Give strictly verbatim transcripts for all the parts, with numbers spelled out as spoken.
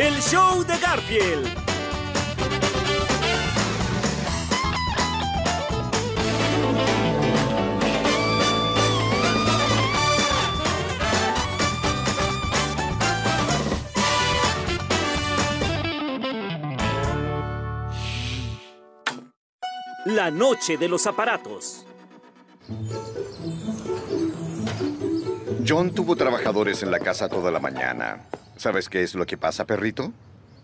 el show de Garfield. La noche de los aparatos. John tuvo trabajadores en la casa toda la mañana. ¿Sabes qué es lo que pasa, perrito?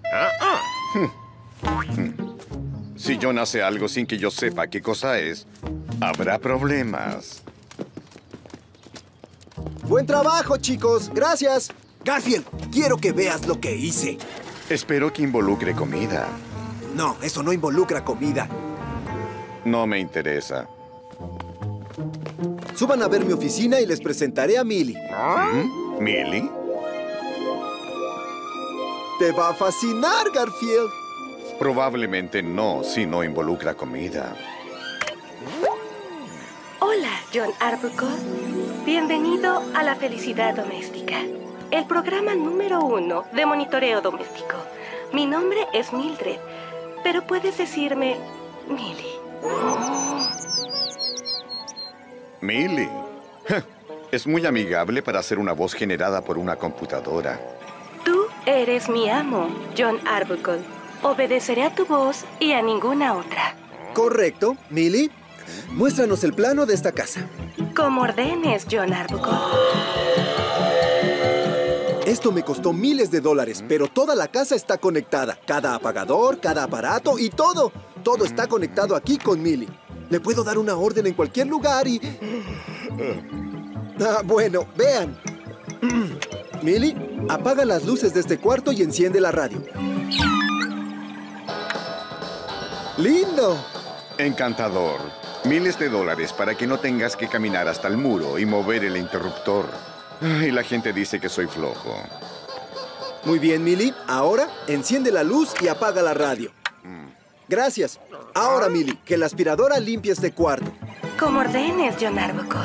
Si John hace algo sin que yo sepa qué cosa es, habrá problemas. Buen trabajo, chicos. Gracias. Garfield, quiero que veas lo que hice. Espero que involucre comida. No, eso no involucra comida. No me interesa. Suban a ver mi oficina y les presentaré a Millie. ¿Mm? ¿Millie? Te va a fascinar, Garfield. Probablemente no, si no involucra comida. Hola, John Arbuckle. Bienvenido a la felicidad doméstica, el programa número uno de monitoreo doméstico. Mi nombre es Mildred, pero puedes decirme Millie. Millie. Es muy amigable para ser una voz generada por una computadora. Tú eres mi amo, John Arbuckle. Obedeceré a tu voz y a ninguna otra. Correcto. Millie, muéstranos el plano de esta casa. Como ordenes, John Arbuckle. Esto me costó miles de dólares, pero toda la casa está conectada. Cada apagador, cada aparato y todo. Todo está conectado aquí con Millie. Le puedo dar una orden en cualquier lugar y... Ah, bueno, vean. Millie, apaga las luces de este cuarto y enciende la radio. ¡Lindo! Encantador. Miles de dólares para que no tengas que caminar hasta el muro y mover el interruptor. Y la gente dice que soy flojo. Muy bien, Millie. Ahora, enciende la luz y apaga la radio. Gracias. Ahora, Millie, que la aspiradora limpie este cuarto. Como ordenes, John Arbuckle.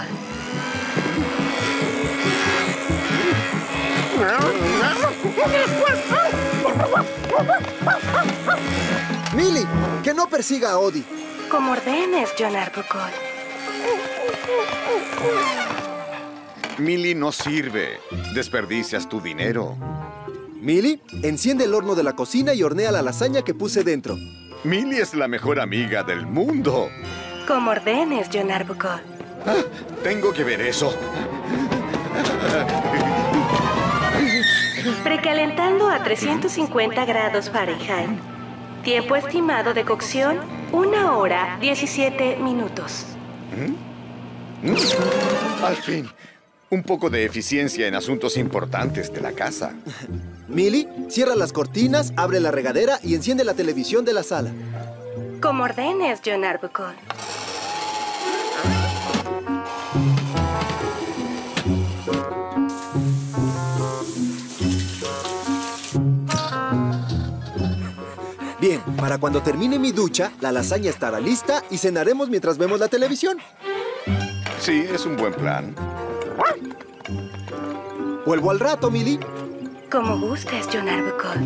Millie, que no persiga a Odie. Como ordenes, John Arbuckle. Millie no sirve. Desperdicias tu dinero. Millie, enciende el horno de la cocina y hornea la lasaña que puse dentro. Millie es la mejor amiga del mundo. Como ordenes, John Arbuckle. Ah, tengo que ver eso. Precalentando a trescientos cincuenta grados Fahrenheit. Tiempo estimado de cocción, una hora, diecisiete minutos. ¿Mm? ¿Mm? Al fin, un poco de eficiencia en asuntos importantes de la casa. Millie, cierra las cortinas, abre la regadera y enciende la televisión de la sala. Como ordenes, John Arbuckle. Bien, para cuando termine mi ducha, la lasaña estará lista y cenaremos mientras vemos la televisión. Sí, es un buen plan. Vuelvo al rato, Millie. Como gustes, John Arbuckle.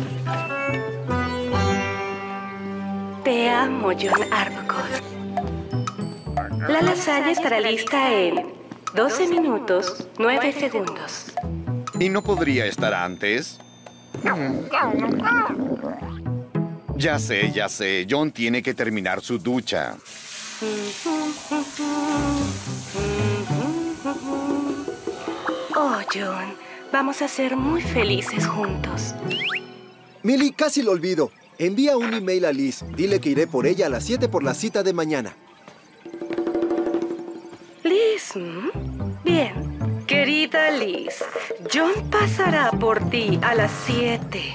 Te amo, John Arbuckle. La lasaña estará lista en doce minutos, nueve segundos. ¿Y no podría estar antes? Ya sé, ya sé. John tiene que terminar su ducha. Oh, John, vamos a ser muy felices juntos. Millie, casi lo olvido. Envía un email a Liz. Dile que iré por ella a las siete por la cita de mañana. Liz, ¿m? Bien. Querida Liz, John pasará por ti a las siete.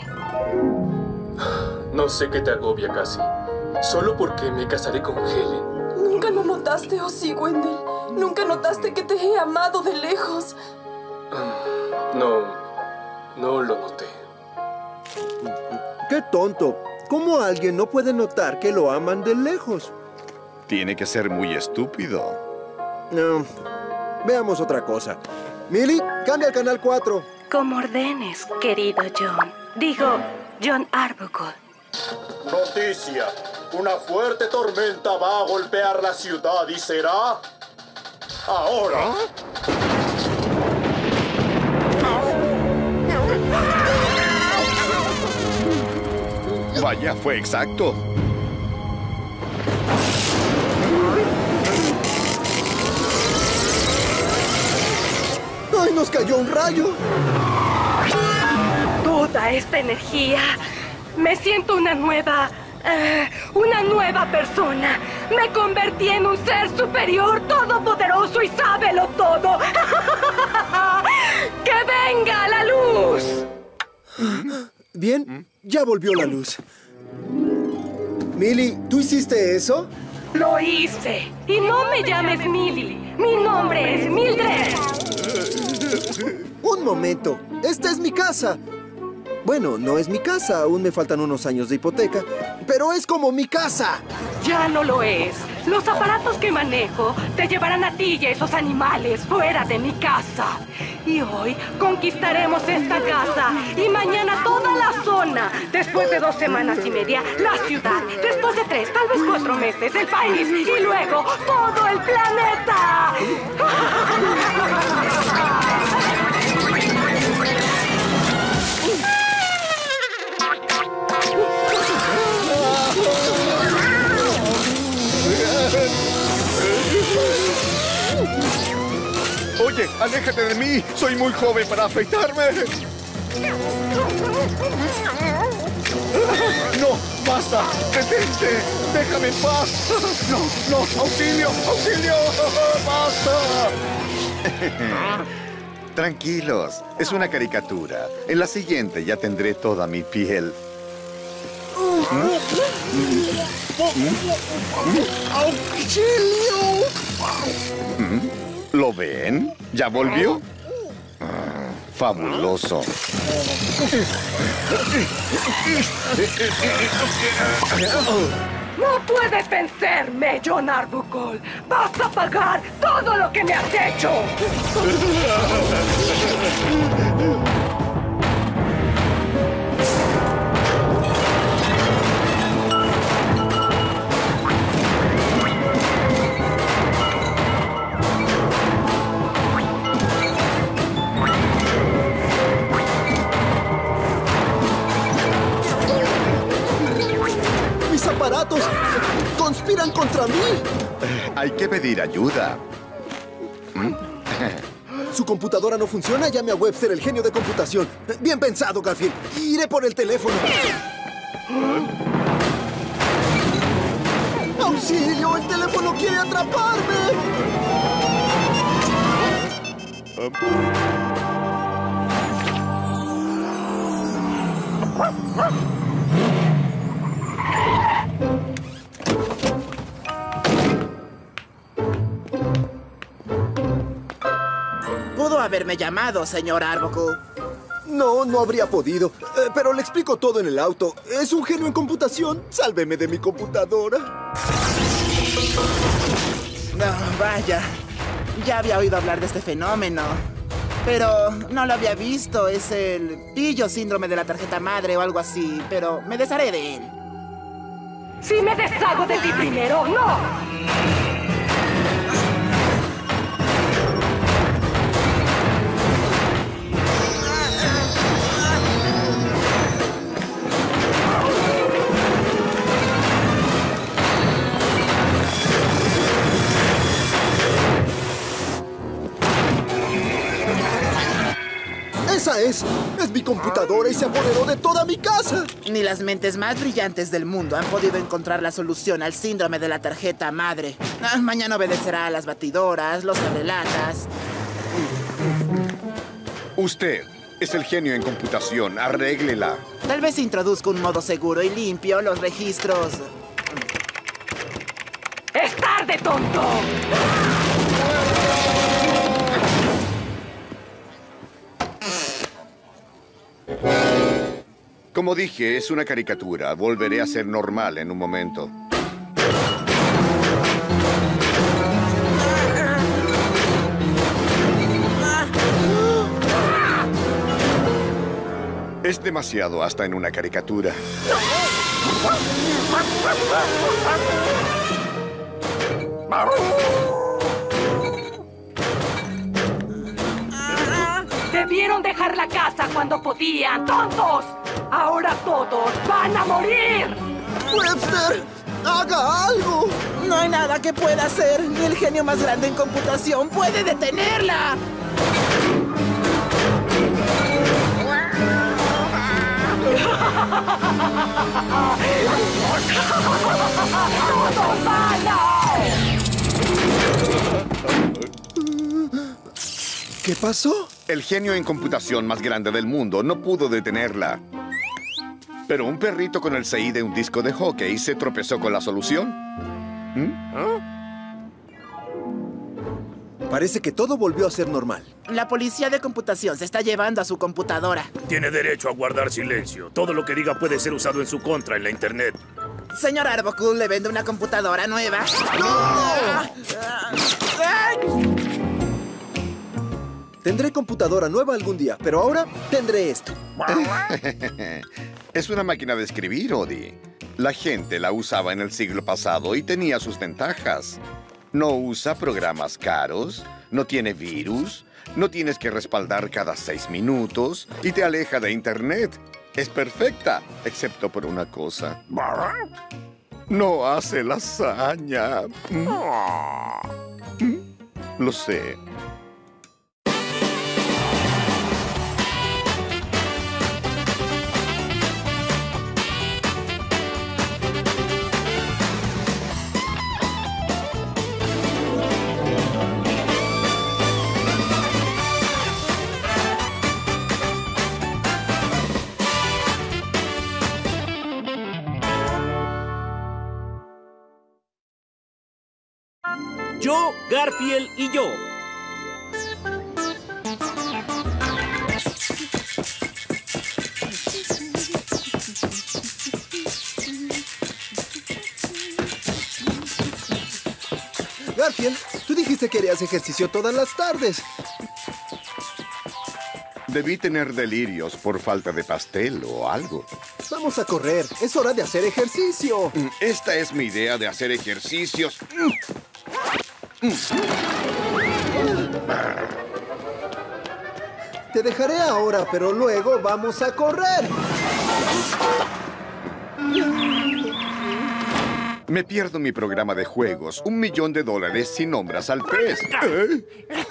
No sé qué te agobia casi. Solo porque me casaré con Helen. ¿Nunca lo notaste, oh sí, Wendell? ¿Nunca notaste que te he amado de lejos? No, no lo noté. ¡Qué tonto! ¿Cómo alguien no puede notar que lo aman de lejos? Tiene que ser muy estúpido. No. Veamos otra cosa. Millie, cambia al canal cuatro. Como ordenes, querido John. Digo, John Arbuckle. Noticia. Una fuerte tormenta va a golpear la ciudad y será... ahora. Vaya, fue exacto. ¡Ay, nos cayó un rayo! Toda esta energía. Me siento una nueva... Uh, una nueva persona. Me convertí en un ser superior, todopoderoso y sábelo todo. ¡Que venga la luz! Bien, ya volvió la luz. Millie, ¿tú hiciste eso? Lo hice. Y no me llames Millie. Mi nombre es Mildred. Un momento. Esta es mi casa. Bueno, no es mi casa. Aún me faltan unos años de hipoteca. Pero es como mi casa. Ya no lo es. Los aparatos que manejo te llevarán a ti y a esos animales fuera de mi casa. Y hoy conquistaremos esta casa. Y mañana toda la zona. Después de dos semanas y media, la ciudad. Después de tres, tal vez cuatro meses, el país. Y luego, todo el planeta. Oye, aléjate de mí. Soy muy joven para afeitarme. No, basta. Detente. Déjame en paz. No, no, auxilio, auxilio. Basta. Tranquilos, es una caricatura. En la siguiente ya tendré toda mi piel. ¡Auxilio! ¿Lo ven? ¿Ya volvió? Ah, fabuloso. No puedes vencerme, John Arbuckle. Vas a pagar todo lo que me has hecho. ¡Mis aparatos conspiran contra mí! Hay que pedir ayuda. ¿Su computadora no funciona? Llame a Webster, el genio de computación. Bien pensado, Garfield. Iré por el teléfono. ¡Auxilio! ¡El teléfono quiere atraparme! Pudo haberme llamado, señor Arbuckle. No, no habría podido. Eh, pero le explico todo en el auto. Es un genio en computación. Sálveme de mi computadora. No, vaya. Ya había oído hablar de este fenómeno. Pero no lo había visto. Es el pillo síndrome de la tarjeta madre o algo así. Pero me desharé de él. Si me deshago de ti primero, no. ¡Esa es! ¡Es mi computadora y se apoderó de toda mi casa! Ni las mentes más brillantes del mundo han podido encontrar la solución al síndrome de la tarjeta madre. Ah, mañana obedecerá a las batidoras, los abrelatas. Usted es el genio en computación. Arréglela. Tal vez introduzca un modo seguro y limpio los registros. ¡Es tarde, tonto! Como dije, es una caricatura. Volveré a ser normal en un momento. Es demasiado hasta en una caricatura. Debieron dejar la casa cuando podían, tontos. Ahora todos van a morir. ¡Webster! ¡Haga algo! No hay nada que pueda hacer. Ni el genio más grande en computación puede detenerla. ¡Todos malos! ¿Qué pasó? El genio en computación más grande del mundo no pudo detenerla. Pero un perrito con el C I de un disco de hockey se tropezó con la solución. ¿Mm? Parece que todo volvió a ser normal. La policía de computación se está llevando a su computadora. Tiene derecho a guardar silencio. Todo lo que diga puede ser usado en su contra en la internet. Señor Arbuckle, ¿le vende una computadora nueva? Tendré computadora nueva algún día, pero ahora tendré esto. Es una máquina de escribir, Odie. La gente la usaba en el siglo pasado y tenía sus ventajas. No usa programas caros, no tiene virus, no tienes que respaldar cada seis minutos y te aleja de internet. Es perfecta, excepto por una cosa. No hace lasaña. ¿Mm? Lo sé. Yo, Garfield y yo. Garfield, tú dijiste que harías ejercicio todas las tardes. Debí tener delirios por falta de pastel o algo. Vamos a correr. Es hora de hacer ejercicio. Esta es mi idea de hacer ejercicios. Te dejaré ahora, pero luego vamos a correr. Me pierdo mi programa de juegos. Un millón de dólares si nombras al pez. ¿Eh?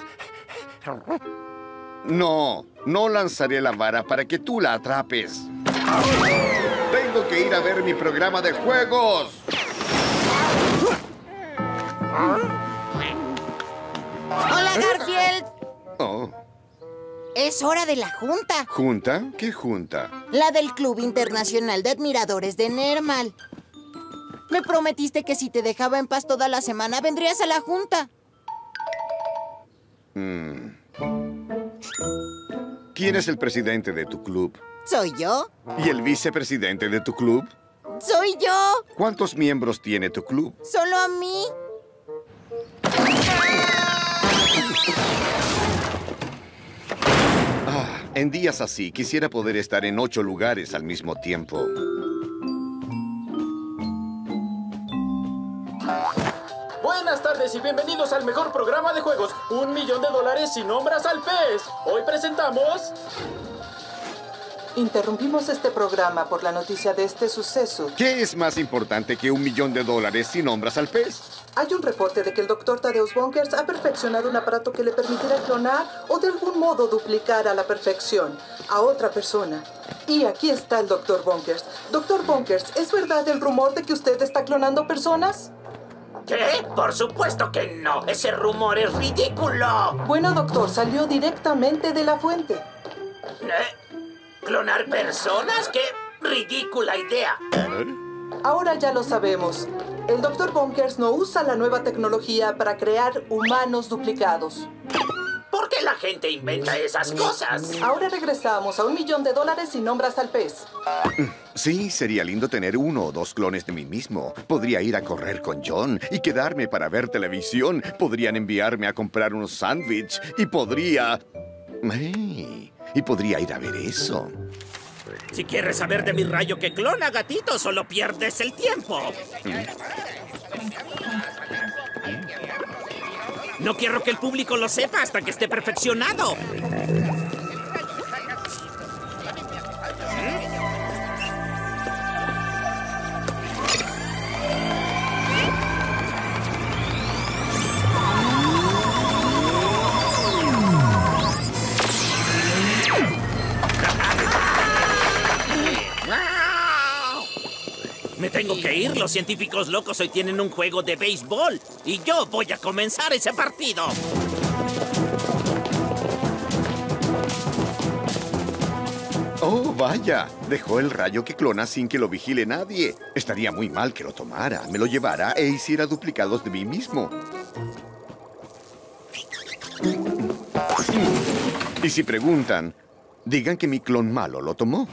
No, no lanzaré la vara para que tú la atrapes. Tengo que ir a ver mi programa de juegos. Hola, Garfield. Oh. Es hora de la junta. ¿Junta? ¿Qué junta? La del Club Internacional de Admiradores de Nermal. Me prometiste que si te dejaba en paz toda la semana, vendrías a la junta. Mm. ¿Quién es el presidente de tu club? ¿Soy yo? ¿Y el vicepresidente de tu club? ¡Soy yo! ¿Cuántos miembros tiene tu club? Solo a mí. Ah, en días así, quisiera poder estar en ocho lugares al mismo tiempo. Buenas tardes y bienvenidos al mejor programa de juegos. Un millón de dólares si nombras al pez. Hoy presentamos... Interrumpimos este programa por la noticia de este suceso. ¿Qué es más importante que un millón de dólares si nombras al pez? Hay un reporte de que el doctor Tadeusz Bonkers ha perfeccionado un aparato que le permitirá clonar o de algún modo duplicar a la perfección a otra persona. Y aquí está el doctor Bonkers. Doctor Bonkers, ¿es verdad el rumor de que usted está clonando personas? ¿Qué? Por supuesto que no. Ese rumor es ridículo. Bueno, doctor, salió directamente de la fuente. ¿Eh? ¿Clonar personas? ¡Qué ridícula idea! Ahora ya lo sabemos. El doctor Bonkers no usa la nueva tecnología para crear humanos duplicados. ¿Por qué la gente inventa esas cosas? Ahora regresamos a un millón de dólares y nombras al pez. Sí, sería lindo tener uno o dos clones de mí mismo. Podría ir a correr con John y quedarme para ver televisión. Podrían enviarme a comprar unos sándwiches y podría... Hey, y podría ir a ver eso. Si quieres saber de mi rayo que clona, gatito, solo pierdes el tiempo. No quiero que el público lo sepa hasta que esté perfeccionado. Me tengo que ir. Los científicos locos hoy tienen un juego de béisbol. Y yo voy a comenzar ese partido. Oh, vaya. Dejó el rayo que clona sin que lo vigile nadie. Estaría muy mal que lo tomara, me lo llevara e hiciera duplicados de mí mismo. Y si preguntan, digan que mi clon malo lo tomó.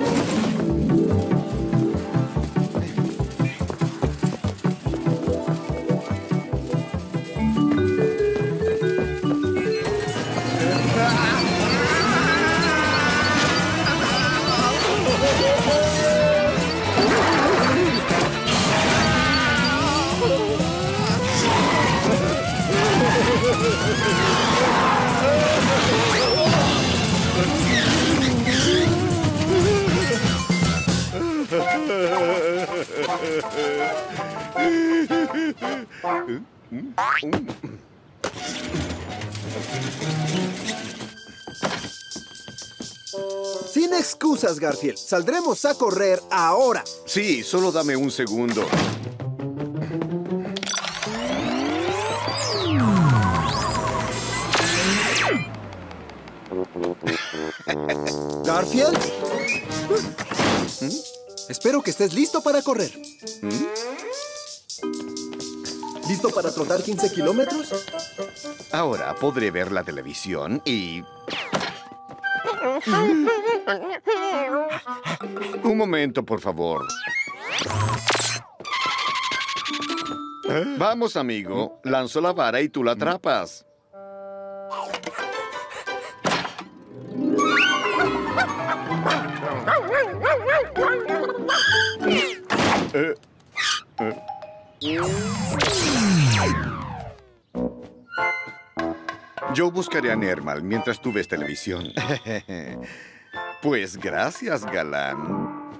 Sin excusas, Garfield. Saldremos a correr ahora. Sí, solo dame un segundo. ¿Garfield? ¿Mm? Espero que estés listo para correr. ¿Mm? ¿Listo para trotar quince kilómetros? Ahora podré ver la televisión y... Un momento, por favor. Vamos, amigo. Lanzo la vara y tú la atrapas. Eh, eh. Yo buscaré a Nermal mientras tú ves televisión. Pues gracias, galán.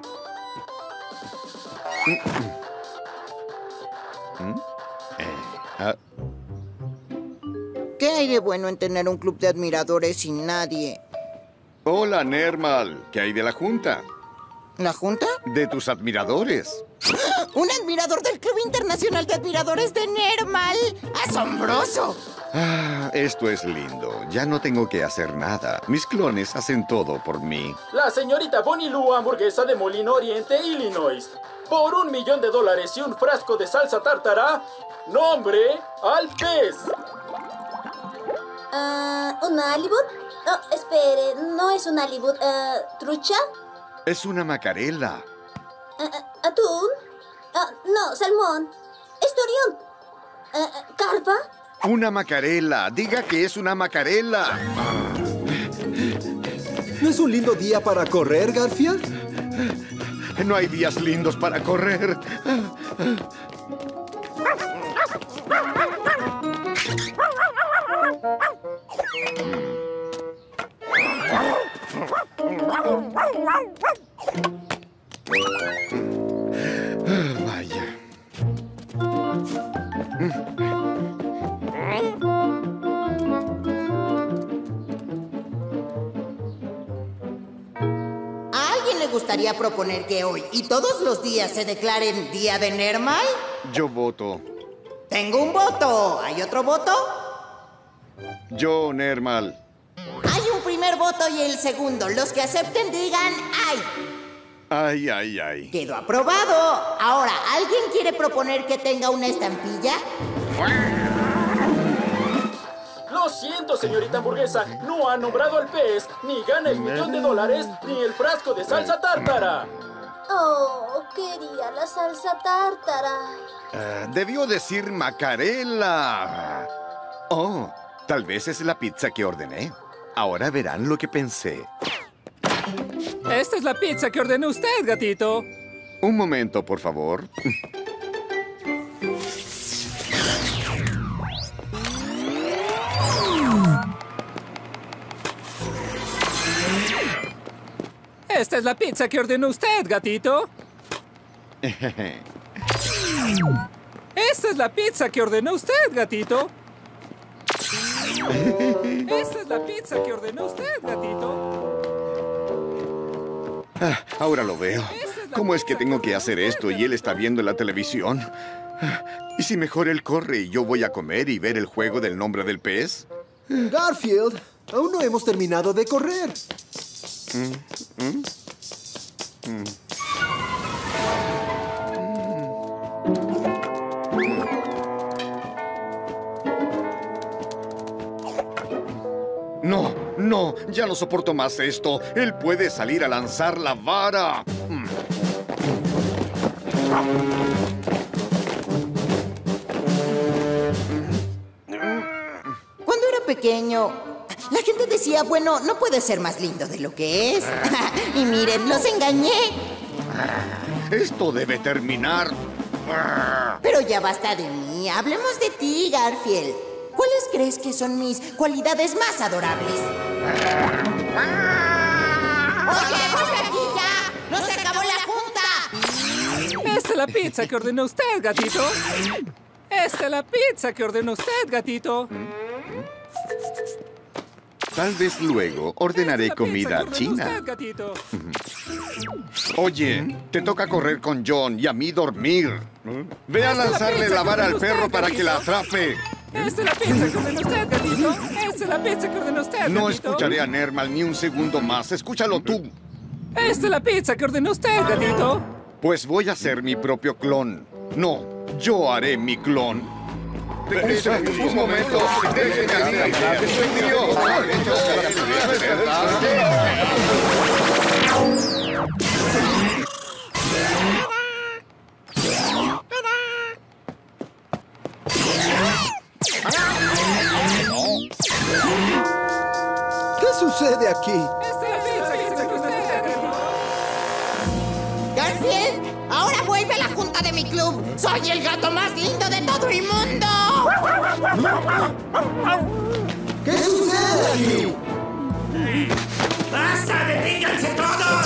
¿Qué hay de bueno en tener un club de admiradores sin nadie? Hola, Nermal. ¿Qué hay de la junta? ¿La junta? De tus admiradores. ¡Un admirador del Club Internacional de Admiradores de Nermal! ¡Asombroso! Ah, esto es lindo. Ya no tengo que hacer nada. Mis clones hacen todo por mí. La señorita Bonnie Lou, hamburguesa de Molino Oriente, Illinois. Por un millón de dólares y un frasco de salsa tártara, nombre al pez. Uh, ¿Una Hollywood? Oh, espere, no es una Hollywood. Uh, ¿Trucha? Es una macarela. Uh, uh, ¿Atún? Uh, no, salmón. ¿Esturión? Uh, ¿Carpa? Una macarela. Diga que es una macarela. ¿No es un lindo día para correr, Garfield? No hay días lindos para correr. Vaya. ¿A alguien le gustaría proponer que hoy y todos los días se declaren Día de Nermal? Yo voto. Tengo un voto. ¿Hay otro voto? Yo, Nermal. Hay un primer voto y el segundo. Los que acepten digan ¡ay! Ay, ay, ay. Quedó aprobado. Ahora, ¿alguien quiere proponer que tenga una estampilla? Lo siento, señorita hamburguesa. No ha nombrado al pez, ni gana el millón de dólares, ni el frasco de salsa tártara. Oh, quería la salsa tártara. Uh, debió decir macarela. Oh, tal vez es la pizza que ordené. Ahora verán lo que pensé. Esta es la pizza que ordenó usted, gatito. Un momento, por favor. Esta es la pizza que ordenó usted, gatito. Esta es la pizza que ordenó usted, gatito. Esta es la pizza que ordenó usted, gatito. Ah, ahora lo veo. ¿Cómo es que tengo que hacer esto y él está viendo la televisión? ¿Y si mejor él corre y yo voy a comer y ver el juego del nombre del pez? Garfield, aún no hemos terminado de correr. Mm, mm, mm. No, no, ya no soporto más esto. Él puede salir a lanzar la vara. Mm. Cuando era pequeño, la gente decía, bueno, no puede ser más lindo de lo que es. Y miren, los engañé. Esto debe terminar. Pero ya basta de mí. Hablemos de ti, Garfield. ¿Cuáles crees que son mis cualidades más adorables? ¡Oye, vuelve aquí ya! ¡No se acabó la junta! Esta es la pizza que ordenó usted, gatito. Esta es la pizza que ordenó usted, gatito. Tal vez luego ordenaré comida china. Usted, gatito. Oye, te toca correr con John y a mí dormir. Ve a lanzarle la vara al perro para que la atrape. Esta es la pizza que ordenó usted, gatito. Esta es la pizza que ordenó usted, gatito. No escucharé a Nermal ni un segundo más. Escúchalo tú. Esta es la pizza que ordenó usted, gatito. Pues voy a hacer mi propio clon. No, yo haré mi clon. Un momento. Déjenme a mí. Soy Dios. ¿Es verdad? ¿Qué sucede aquí? ¡Garfield! ¡Ahora vuelve a la junta de mi club! ¡Soy el gato más lindo de todo el mundo! ¿Qué sucede aquí? ¡Basta! ¡Deténganse todos!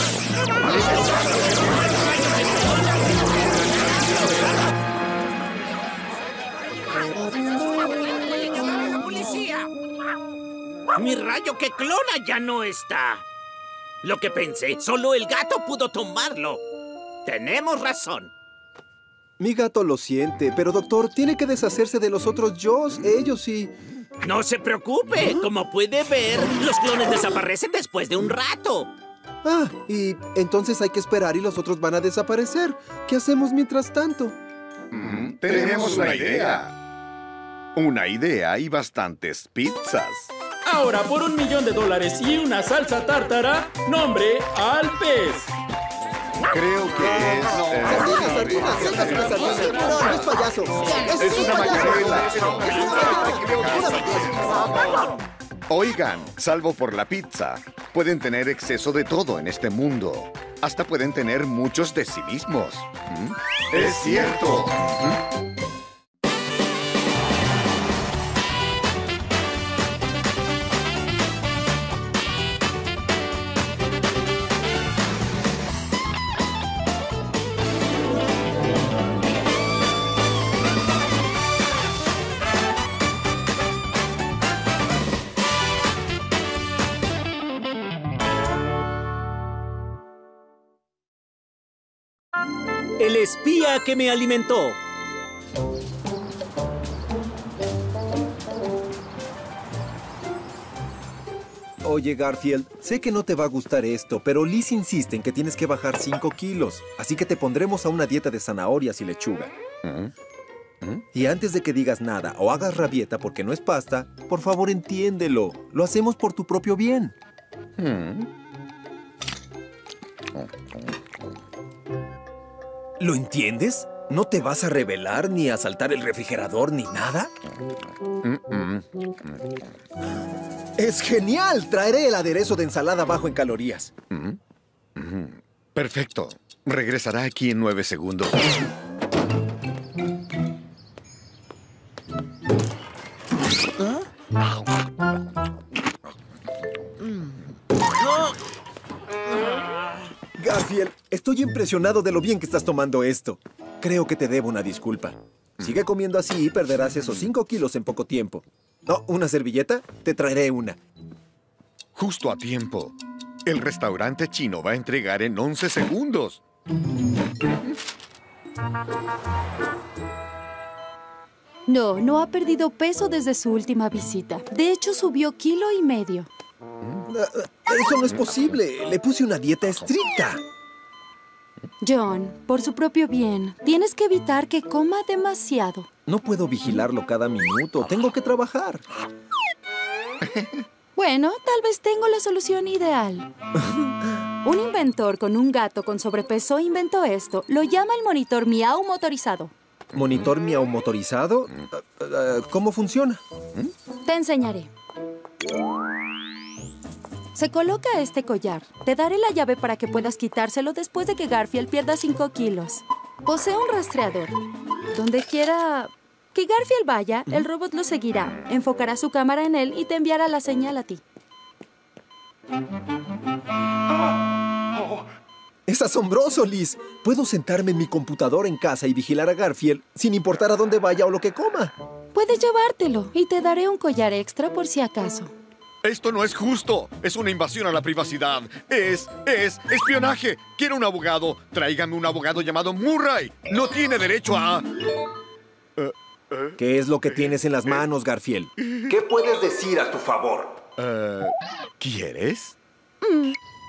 ¡Policía! Mi rayo que clona ya no está. Lo que pensé, solo el gato pudo tomarlo. Tenemos razón. Mi gato lo siente, pero doctor, tiene que deshacerse de los otros Joes. Ellos sí. No se preocupe. Como puede ver, los clones desaparecen después de un rato. Ah, y entonces hay que esperar y los otros van a desaparecer. ¿Qué hacemos mientras tanto? Mm, tenemos una idea. Una idea y bastantes pizzas. Ahora, por un millón de dólares y una salsa tártara, nombre al pez. Creo que es... Sardinas, sardinas, sacas una sardina. No, no es payaso. Es una macarela. Oigan, salvo por la pizza, pueden tener exceso de todo en este mundo. Hasta pueden tener muchos de sí mismos. ¿Mm? ¡Es cierto! ¿Mm? El espía que me alimentó. Oye, Garfield, sé que no te va a gustar esto, pero Liz insiste en que tienes que bajar cinco kilos. Así que te pondremos a una dieta de zanahorias y lechuga. ¿Mm? ¿Mm? Y antes de que digas nada o hagas rabieta porque no es pasta, por favor entiéndelo. Lo hacemos por tu propio bien. ¿Mm? ¿Lo entiendes? ¿No te vas a rebelar ni a saltar el refrigerador ni nada? Mm-mm. ¡Es genial! Traeré el aderezo de ensalada bajo en calorías. ¿Mm? Perfecto. Regresará aquí en nueve segundos. Garfield, estoy impresionado de lo bien que estás tomando esto. Creo que te debo una disculpa. Sigue comiendo así y perderás esos cinco kilos en poco tiempo. Oh, ¿una servilleta? Te traeré una. Justo a tiempo. El restaurante chino va a entregar en once segundos. No, no ha perdido peso desde su última visita. De hecho, subió kilo y medio. Eso no es posible. Le puse una dieta estricta. John, por su propio bien, tienes que evitar que coma demasiado. No puedo vigilarlo cada minuto. Tengo que trabajar. Bueno, tal vez tengo la solución ideal. Un inventor con un gato con sobrepeso inventó esto. Lo llama el monitor Miau motorizado. ¿Monitor Miau motorizado? ¿Cómo funciona? Te enseñaré. Se coloca este collar. Te daré la llave para que puedas quitárselo después de que Garfield pierda cinco kilos. Posee un rastreador. Donde quiera que Garfield vaya, el robot lo seguirá, enfocará su cámara en él y te enviará la señal a ti. ¡Es asombroso, Liz! Puedo sentarme en mi computadora en casa y vigilar a Garfield sin importar a dónde vaya o lo que coma. Puedes llevártelo y te daré un collar extra por si acaso. Esto no es justo. Es una invasión a la privacidad. Es, es espionaje. Quiero un abogado. Tráigame un abogado llamado Murray. No tiene derecho a... ¿Qué es lo que tienes en las manos, Garfield? ¿Qué puedes decir a tu favor? Uh, ¿Quieres? Mm.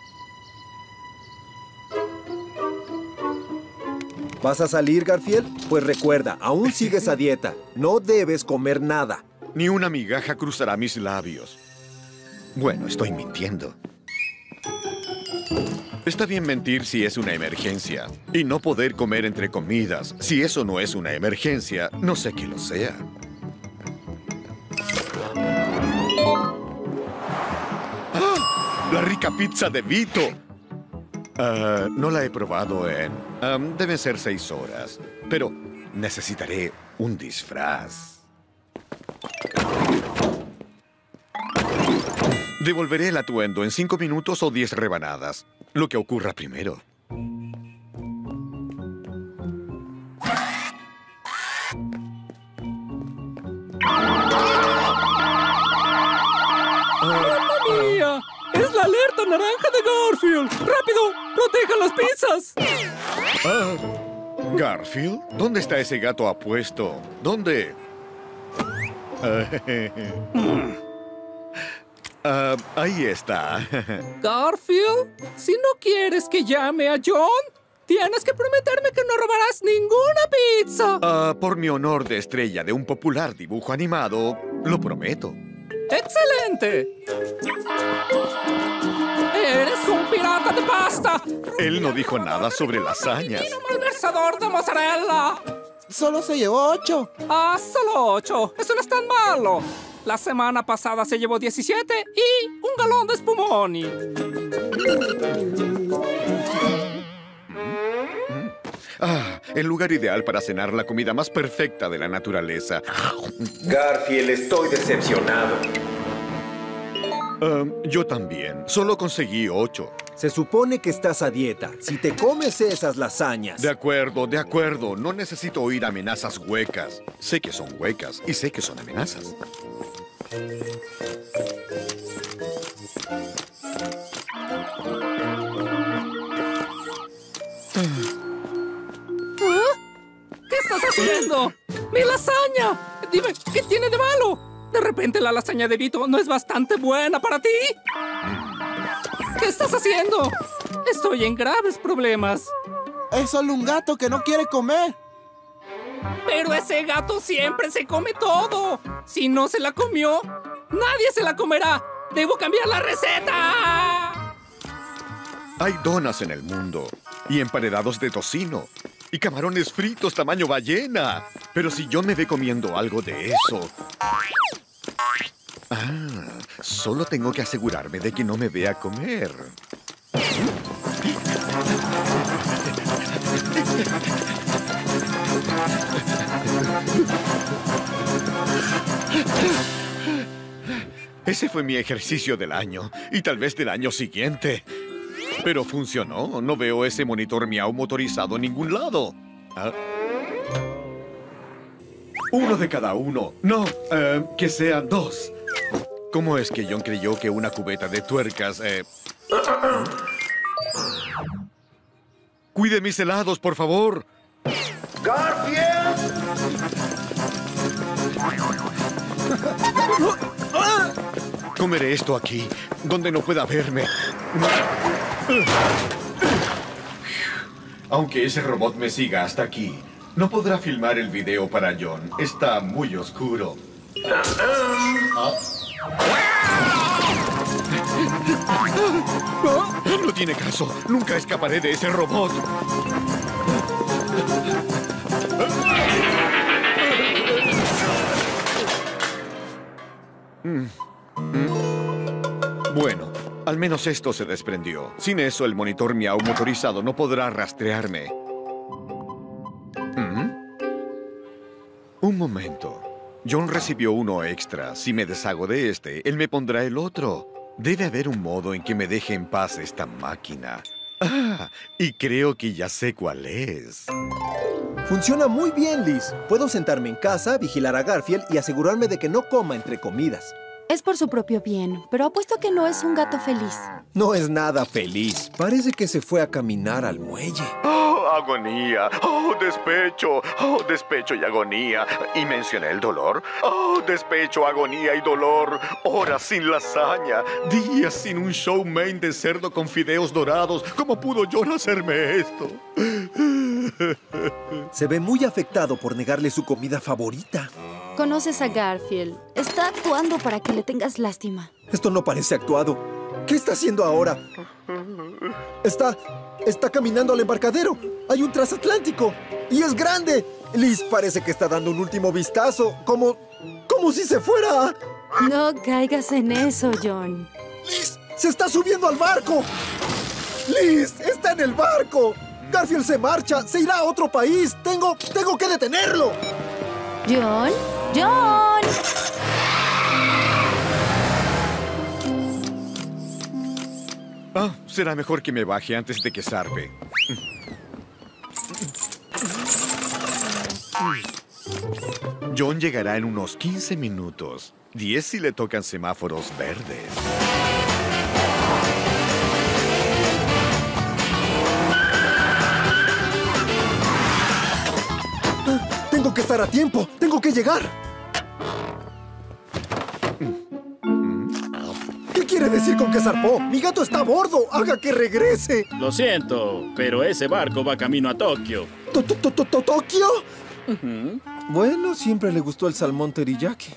¿Vas a salir, Garfield? Pues recuerda, aún sigues a dieta. No debes comer nada. Ni una migaja cruzará mis labios. Bueno, estoy mintiendo. Está bien mentir si es una emergencia. Y no poder comer entre comidas. Si eso no es una emergencia, no sé qué lo sea. ¡Ah! ¡La rica pizza de Vito! Uh, no la he probado en... Um, deben ser seis horas. Pero necesitaré un disfraz. Devolveré el atuendo en cinco minutos o diez rebanadas. Lo que ocurra primero. ¡Mamma mía! ¡Es la alerta naranja de Garfield! ¡Rápido! ¡Protejan las pizzas! Ah, ¿Garfield? ¿Dónde está ese gato apuesto? ¿Dónde? Uh, ahí está. Garfield, si no quieres que llame a John, tienes que prometerme que no robarás ninguna pizza. Uh, por mi honor de estrella de un popular dibujo animado, lo prometo. ¡Excelente! ¡Eres un pirata de pasta! Él no dijo nada sobre lasañas. ¡Y un malversador de mozzarella! Solo se llevó ocho. ¡Ah, solo ocho! ¡Eso no es tan malo! La semana pasada se llevó diecisiete y un galón de spumoni. Ah, el lugar ideal para cenar la comida más perfecta de la naturaleza. Garfield, estoy decepcionado. Uh, yo también. Solo conseguí ocho. Se supone que estás a dieta. Si te comes esas lasañas... De acuerdo, de acuerdo. No necesito oír amenazas huecas. Sé que son huecas y sé que son amenazas. ¿Qué estás haciendo? ¡Mi lasaña! Dime, ¿qué tiene de malo? ¿De repente la lasaña de Vito no es bastante buena para ti? ¿Qué estás haciendo? Estoy en graves problemas. Es solo un gato que no quiere comer. Pero ese gato siempre se come todo. Si no se la comió, nadie se la comerá. ¡Debo cambiar la receta! Hay donas en el mundo y emparedados de tocino y camarones fritos tamaño ballena. Pero si John me ve comiendo algo de eso... Ah, solo tengo que asegurarme de que no me vea comer. Ese fue mi ejercicio del año, y tal vez del año siguiente. Pero funcionó. No veo ese monitor Miau motorizado en ningún lado. ¿Ah? Uno de cada uno. No, eh, que sean dos. ¿Cómo es que John creyó que una cubeta de tuercas... Eh... Cuide mis helados, por favor. ¡Garfield! Comeré esto aquí, donde no pueda verme. Aunque ese robot me siga hasta aquí, no podrá filmar el video para John. Está muy oscuro. ¿Ah? No tiene caso. Nunca escaparé de ese robot. Mm. Mm. Bueno, al menos esto se desprendió. Sin eso, el monitor Miau motorizado no podrá rastrearme. ¿Mm? Un momento. John recibió uno extra. Si me deshago de este, él me pondrá el otro. Debe haber un modo en que me deje en paz esta máquina. Ah, y creo que ya sé cuál es. Funciona muy bien, Liz. Puedo sentarme en casa, vigilar a Garfield y asegurarme de que no coma entre comidas. Es por su propio bien, pero apuesto que no es un gato feliz. No es nada feliz. Parece que se fue a caminar al muelle. ¡Oh, agonía! ¡Oh, despecho! ¡Oh, despecho y agonía! ¿Y mencioné el dolor? ¡Oh, despecho, agonía y dolor! Horas sin lasaña, días sin un show main de cerdo con fideos dorados. ¿Cómo pudo John hacerme esto? Se ve muy afectado por negarle su comida favorita. Conoces a Garfield. Está actuando para que le tengas lástima. Esto no parece actuado. ¿Qué está haciendo ahora? Está... está caminando al embarcadero. Hay un transatlántico. ¡Y es grande! Liz parece que está dando un último vistazo. Como... como si se fuera. No caigas en eso, John. ¡Liz! ¡Se está subiendo al barco! ¡Liz! ¡Está en el barco! Garfield se marcha. Se irá a otro país. Tengo... tengo que detenerlo. John... ¡John! Ah, será mejor que me baje antes de que zarpe. John llegará en unos quince minutos. diez si le tocan semáforos verdes. Tengo que estar a tiempo. Tengo que llegar. ¿Qué quiere decir con que zarpó? Mi gato está a bordo. Haga que regrese. Lo siento, pero ese barco va camino a Tokio. ¿Tokio? Bueno, siempre le gustó el salmón teriyaki.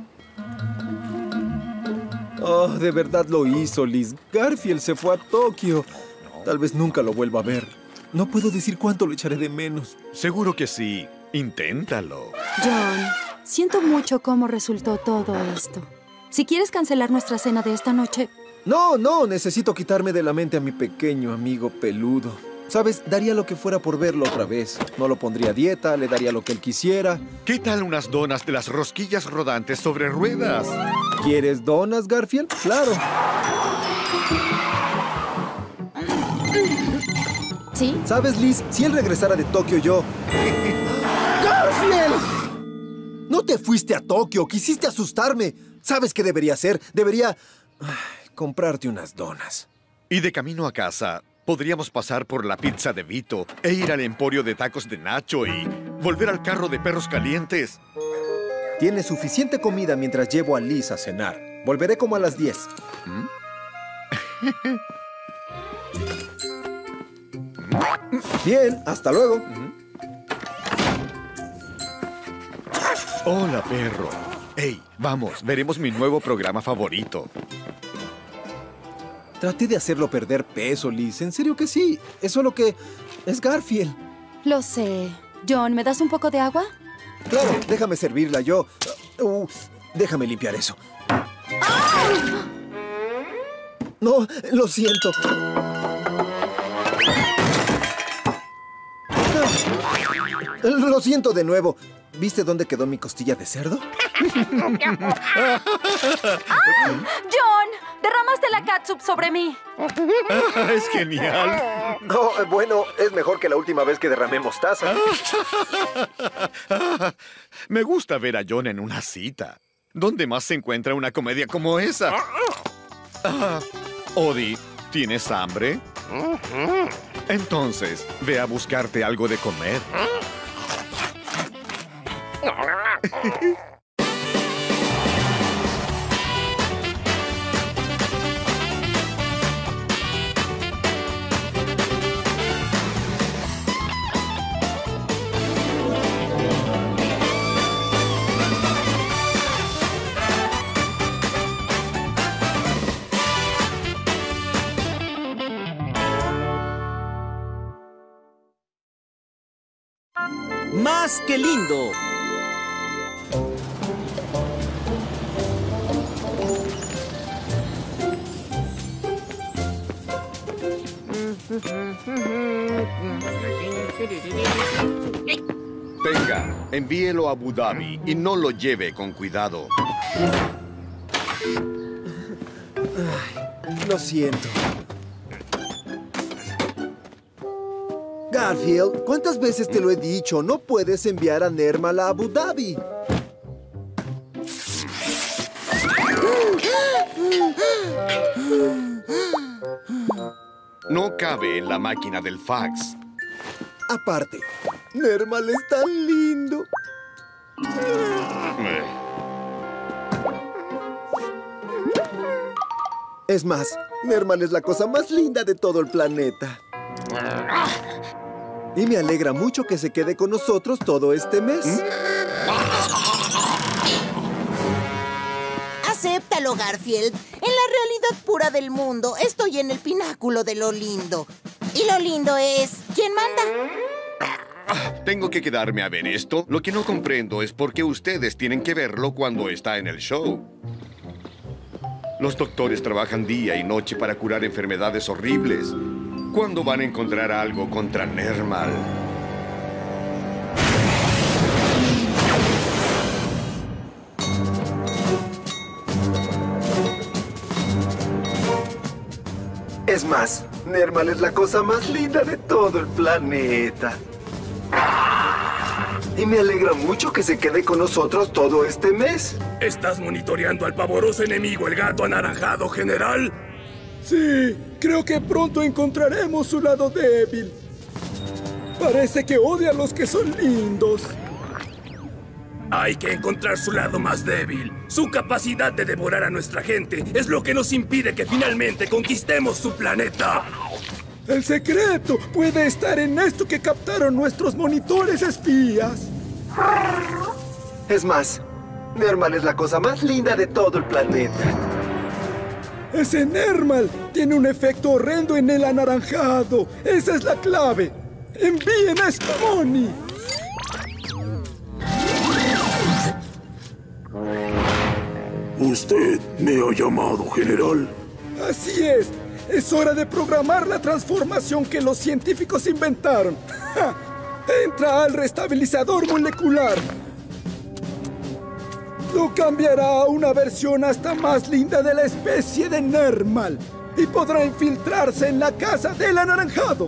Oh, de verdad lo hizo, Liz. Garfield se fue a Tokio. Tal vez nunca lo vuelva a ver. No puedo decir cuánto lo echaré de menos. Seguro que sí. Inténtalo. John, siento mucho cómo resultó todo esto. Si quieres cancelar nuestra cena de esta noche... No, no, necesito quitarme de la mente a mi pequeño amigo peludo. ¿Sabes? Daría lo que fuera por verlo otra vez. No lo pondría a dieta, le daría lo que él quisiera. ¿Qué tal unas donas de las rosquillas rodantes sobre ruedas? ¿Quieres donas, Garfield? Claro. ¿Sí? ¿Sabes, Liz? Si él regresara de Tokio, yo... ¡Garfield! No te fuiste a Tokio, quisiste asustarme. ¿Sabes qué debería hacer? Debería... ay, comprarte unas donas. Y de camino a casa, podríamos pasar por la pizza de Vito e ir al emporio de tacos de Nacho y volver al carro de perros calientes. Tienes suficiente comida mientras llevo a Liz a cenar. Volveré como a las diez. ¿Mm? Bien, hasta luego. Hola, perro. Hey, vamos, veremos mi nuevo programa favorito. Traté de hacerlo perder peso, Liz. En serio que sí. Es solo que es Garfield. Lo sé. John, ¿me das un poco de agua? Claro, déjame servirla yo. Uh, déjame limpiar eso. ¡Ah! No, lo siento. Lo siento de nuevo. ¿Viste dónde quedó mi costilla de cerdo? ¡Ah! ¡John! ¡Derramaste la catsup sobre mí! Es genial. No, bueno, es mejor que la última vez que derramé mostaza. Me gusta ver a John en una cita. ¿Dónde más se encuentra una comedia como esa? Ah, Odie, ¿tienes hambre? Entonces, ve a buscarte algo de comer. ¡Más que lindo! Venga, envíelo a Abu Dhabi y no lo lleve con cuidado. Ay, lo siento. Garfield, ¿cuántas veces te lo he dicho? No puedes enviar a Nermal a Abu Dhabi. No cabe en la máquina del fax. Aparte, Nermal es tan lindo. Es más, Nermal es la cosa más linda de todo el planeta. Y me alegra mucho que se quede con nosotros todo este mes. Acéptalo, Garfield. En la realidad pura del mundo, estoy en el pináculo de lo lindo. Y lo lindo es... ¿quién manda? Tengo que quedarme a ver esto. Lo que no comprendo es por qué ustedes tienen que verlo cuando está en el show. Los doctores trabajan día y noche para curar enfermedades horribles. ¿Cuándo van a encontrar algo contra Nermal? Es más, Nermal es la cosa más linda de todo el planeta. Y me alegra mucho que se quede con nosotros todo este mes. ¿Estás monitoreando al pavoroso enemigo, el gato anaranjado, general? Sí, creo que pronto encontraremos su lado débil. Parece que odia a los que son lindos. Hay que encontrar su lado más débil. Su capacidad de devorar a nuestra gente es lo que nos impide que finalmente conquistemos su planeta. El secreto puede estar en esto que captaron nuestros monitores espías. Es más, Nermal es la cosa más linda de todo el planeta. Ese Nermal tiene un efecto horrendo en el anaranjado. Esa es la clave. ¡Envíen a Spamoni! Usted me ha llamado, general. Así es. Es hora de programar la transformación que los científicos inventaron. ¡Ja! Entra al restabilizador molecular. Lo cambiará a una versión hasta más linda de la especie de Nermal y podrá infiltrarse en la casa del anaranjado.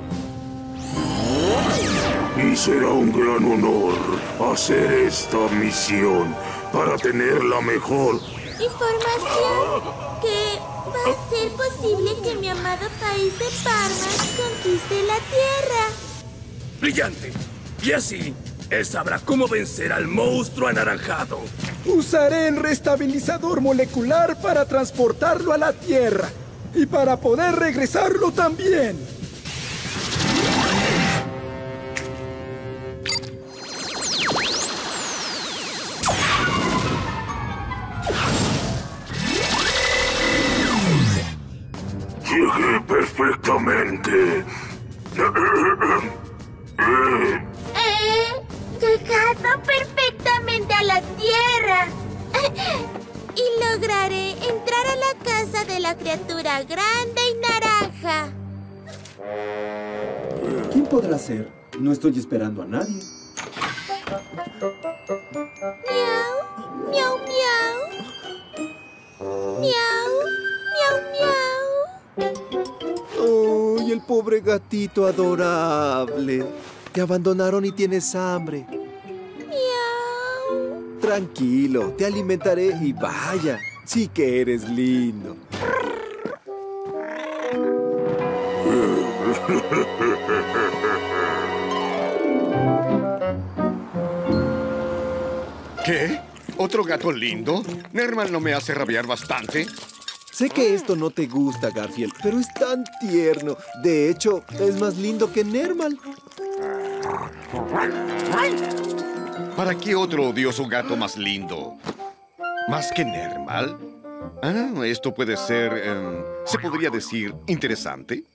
Y será un gran honor hacer esta misión para tener la mejor información que va a ser posible que mi amado país de Parma conquiste la Tierra. ¡Brillante! Y así, él sabrá cómo vencer al monstruo anaranjado. Usaré el restabilizador molecular para transportarlo a la Tierra y para poder regresarlo también. Llegué perfectamente. He llegado perfectamente a la Tierra. Y lograré entrar a la casa de la criatura grande y naranja. ¿Quién podrá ser? No estoy esperando a nadie. Miau, miau, miau. Miau, miau, miau. ¡Oh, y el pobre gatito adorable! Te abandonaron y tienes hambre. Miau. Tranquilo, te alimentaré y vaya, sí que eres lindo. ¿Qué? ¿Otro gato lindo? ¿Nermal no me hace rabiar bastante? Sé que esto no te gusta, Garfield, pero es tan tierno. De hecho, es más lindo que Nermal. ¿Para qué otro odioso gato más lindo? ¿Más que Nermal? Ah, esto puede ser... Eh, ¿se podría decir interesante?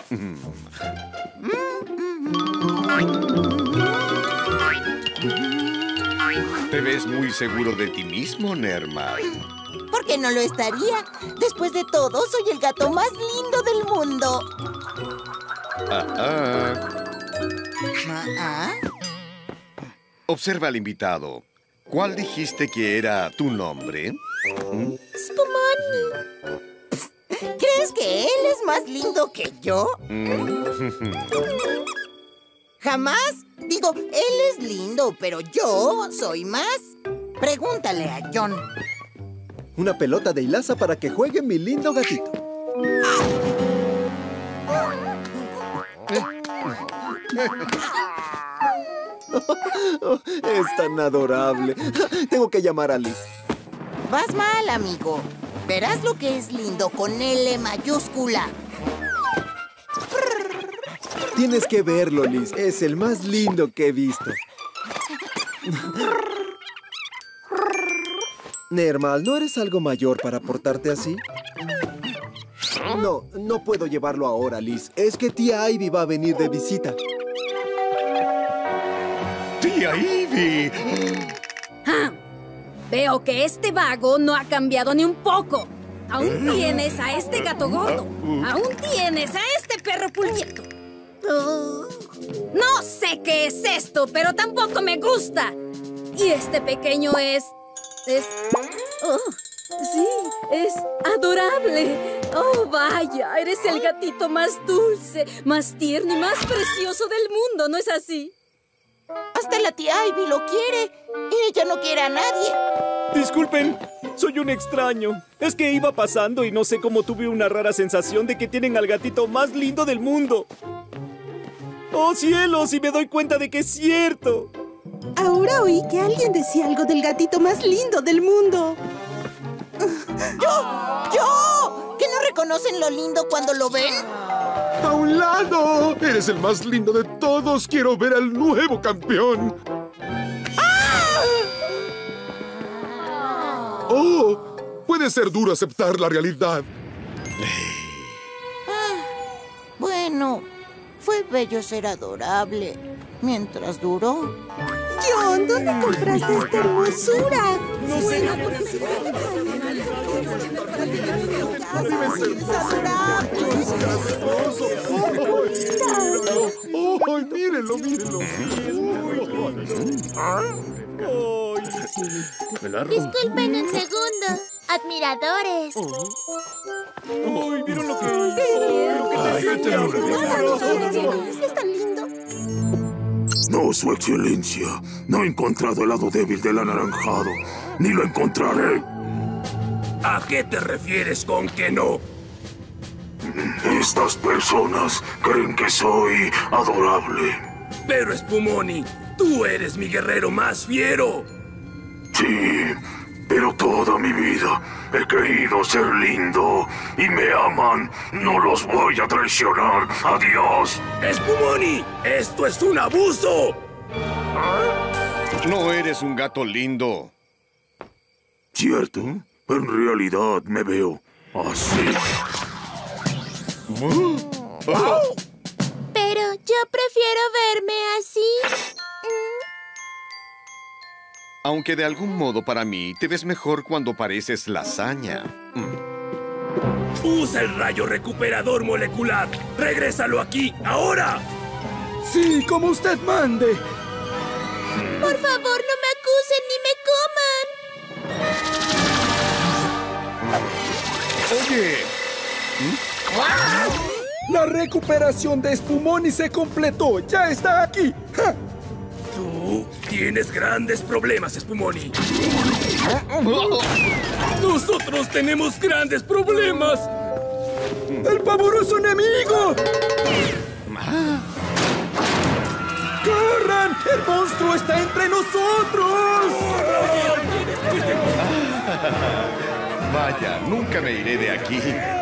Te ves muy seguro de ti mismo, Nermal. ¿Por qué no lo estaría? Después de todo, soy el gato más lindo del mundo. Ah, ah. ¿Ah? Observa al invitado. ¿Cuál dijiste que era tu nombre? ¿Mm? Spumoni. ¿Crees que él es más lindo que yo? Jamás. Digo, él es lindo, pero yo soy más. Pregúntale a John. Una pelota de hilaza para que juegue mi lindo gatito. Es tan adorable. Tengo que llamar a Liz. Vas mal, amigo. Verás lo que es lindo con L mayúscula. Tienes que verlo, Liz. Es el más lindo que he visto. Nermal, ¿no eres algo mayor para portarte así? No, no puedo llevarlo ahora, Liz. Es que tía Ivy va a venir de visita. ¡Tía Ivy! Ah, veo que este vago no ha cambiado ni un poco. Aún tienes a este gato gordo. Aún tienes a este perro pulguito. No sé qué es esto, pero tampoco me gusta. Y este pequeño es... es... Oh, sí, es adorable. Oh, vaya, eres el gatito más dulce, más tierno y más precioso del mundo, ¿no es así? Hasta la tía Ivy lo quiere. Y ella no quiere a nadie. Disculpen, soy un extraño. Es que iba pasando y no sé cómo tuve una rara sensación de que tienen al gatito más lindo del mundo. ¡Oh, cielos! Y me doy cuenta de que es cierto. Ahora oí que alguien decía algo del gatito más lindo del mundo. ¡Yo! ¡Yo! ¿Que no reconocen lo lindo cuando lo ven? ¡A un lado! ¡Eres el más lindo de todos! ¡Quiero ver al nuevo campeón! ¡Ah! ¡Oh! Puede ser duro aceptar la realidad. Ah, bueno, fue bello ser adorable. Mientras duró. John, ¿dónde compraste esta hermosura? No sé. ¡Oh, mírenlo, mírenlo! Disculpen un segundo, admiradores. ¡Ay, miren lo que hizo! ¡Es tan lindo! No, su excelencia. No he encontrado el lado débil del anaranjado. Ni lo encontraré. ¿A qué te refieres con que no? Estas personas creen que soy adorable. Pero, Spumoni, tú eres mi guerrero más fiero. Sí, pero toda mi vida he creído ser lindo y me aman. No los voy a traicionar. Adiós. Spumoni, esto es un abuso. No eres un gato lindo. ¿Cierto? En realidad me veo así. Pero yo prefiero verme así. Aunque de algún modo para mí te ves mejor cuando pareces lasaña. Mm. Usa el rayo recuperador molecular. ¡Regrésalo aquí, ahora! Sí, como usted mande. Mm. Por favor, no me acusen ni me coman. Oye. La recuperación de Spumoni se completó. ¡Ya está aquí! ¡Ja! Tú tienes grandes problemas, Spumoni. Nosotros tenemos grandes problemas. ¡El pavoroso enemigo! ¡Corran! ¡El monstruo está entre nosotros! Vaya, nunca me iré de aquí.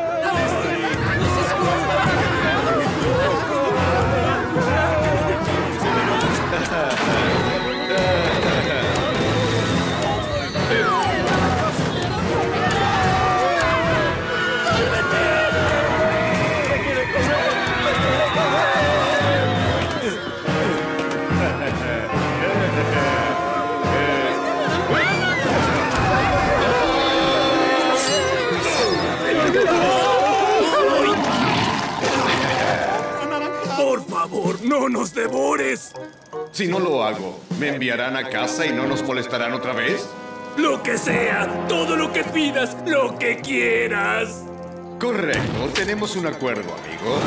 Por favor, no nos devores. Si no lo hago, ¿me enviarán a casa y no nos molestarán otra vez? Lo que sea, todo lo que pidas, lo que quieras. Correcto, tenemos un acuerdo, amigo.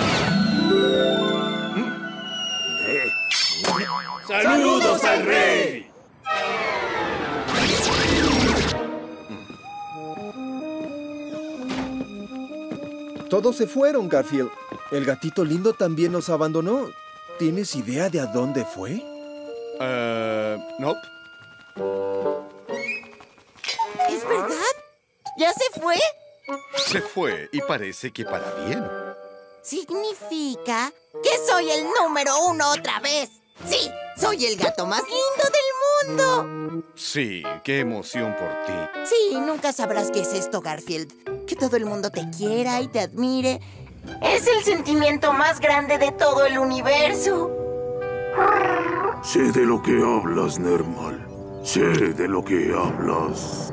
Eh. ¡Saludos al rey! Todos se fueron, Garfield. El gatito lindo también nos abandonó. ¿Tienes idea de a dónde fue? Uh, no. ¿Es verdad? ¿Ya se fue? Se fue y parece que para bien. Significa que soy el número uno otra vez. Sí, soy el gato más lindo del mundo. Sí, qué emoción por ti. Sí, nunca sabrás qué es esto, Garfield. Que todo el mundo te quiera y te admire. Es el sentimiento más grande de todo el universo. Sé de lo que hablas, Nermal. Sé de lo que hablas.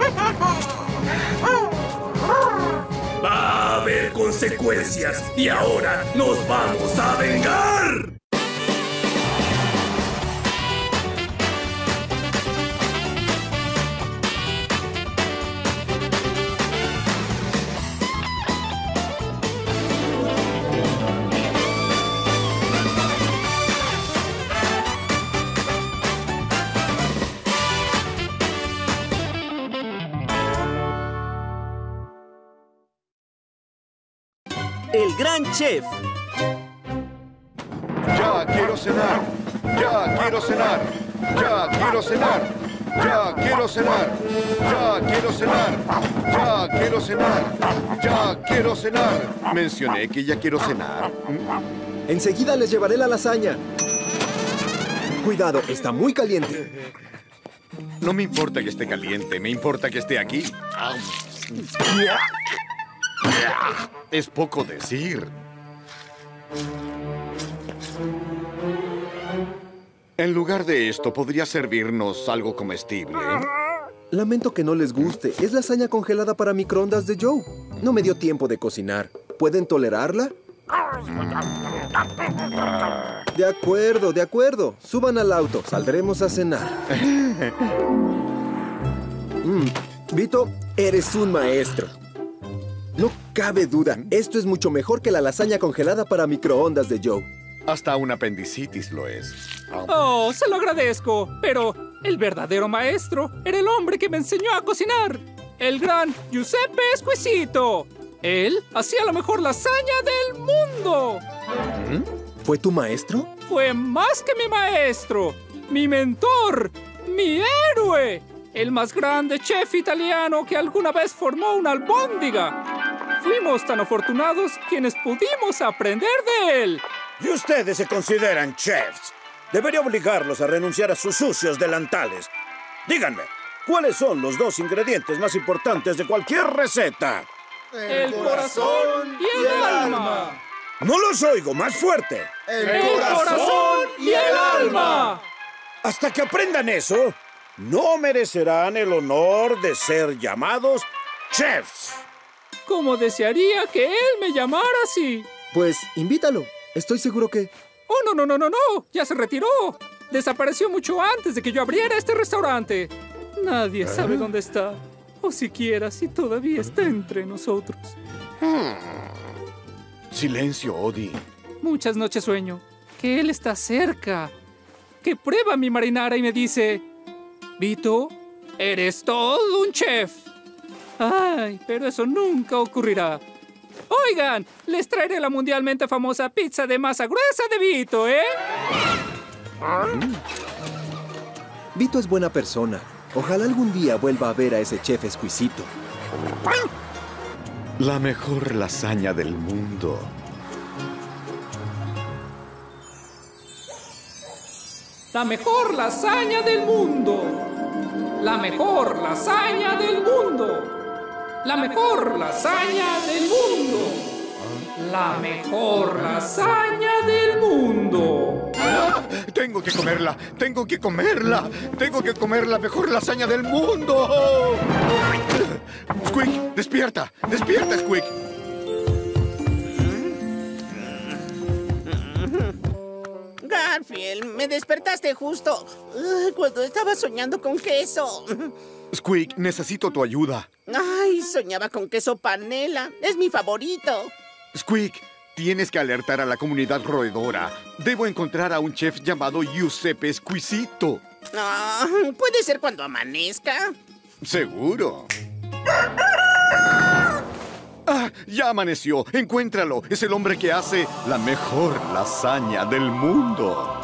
Va a haber consecuencias y ahora nos vamos a vengar. El gran chef. Ya quiero cenar. Ya quiero cenar. Ya quiero cenar. Ya quiero cenar. Ya quiero cenar. Ya quiero cenar. Ya quiero cenar. Mencioné que ya quiero cenar. Enseguida les llevaré la lasaña. Cuidado, está muy caliente. No me importa que esté caliente, me importa que esté aquí. Es poco decir. En lugar de esto, ¿podría servirnos algo comestible? Lamento que no les guste. Es lasaña congelada para microondas de Joe. No me dio tiempo de cocinar. ¿Pueden tolerarla? De acuerdo, de acuerdo. Suban al auto. Saldremos a cenar. mm. Vito, eres un maestro. No cabe duda. Esto es mucho mejor que la lasaña congelada para microondas de Joe. Hasta un apendicitis lo es. Oh, se lo agradezco. Pero el verdadero maestro era el hombre que me enseñó a cocinar. El gran Giuseppe Esquisito. Él hacía la mejor lasaña del mundo. ¿Fue tu maestro? Fue más que mi maestro. Mi mentor. Mi héroe. El más grande chef italiano que alguna vez formó una albóndiga. Fuimos tan afortunados quienes pudimos aprender de él. Y ustedes se consideran chefs. Debería obligarlos a renunciar a sus sucios delantales. Díganme, ¿cuáles son los dos ingredientes más importantes de cualquier receta? El corazón y el alma. No los oigo, más fuerte. El corazón y el alma. Hasta que aprendan eso, no merecerán el honor de ser llamados chefs. Como desearía que él me llamara así. Pues invítalo. Estoy seguro que... Oh, no, no, no, no, no. Ya se retiró. Desapareció mucho antes de que yo abriera este restaurante. Nadie sabe dónde está. O siquiera si todavía está entre nosotros. Hmm. Silencio, Odie. Muchas noches sueño que él está cerca. Que prueba mi marinara y me dice... Vito, eres todo un chef. Ay, pero eso nunca ocurrirá. Oigan, les traeré la mundialmente famosa pizza de masa gruesa de Vito, ¿eh? Mm. Vito es buena persona. Ojalá algún día vuelva a ver a ese chef exquisito. La mejor lasaña del mundo. La mejor lasaña del mundo. La mejor lasaña del mundo. La mejor lasaña del mundo. La mejor lasaña del mundo. ¡Ah! Tengo que comerla, tengo que comerla, tengo que comer la mejor lasaña del mundo. Squeak, despierta, despierta, Squeak. Garfield, me despertaste justo uh, cuando estaba soñando con queso. Squeak, necesito tu ayuda. Ay, soñaba con queso panela. Es mi favorito. Squeak, tienes que alertar a la comunidad roedora. Debo encontrar a un chef llamado Giuseppe Exquisito. Ah, ¿puede ser cuando amanezca? Seguro. ¡Ah! Ya amaneció. Encuéntralo. Es el hombre que hace la mejor lasaña del mundo.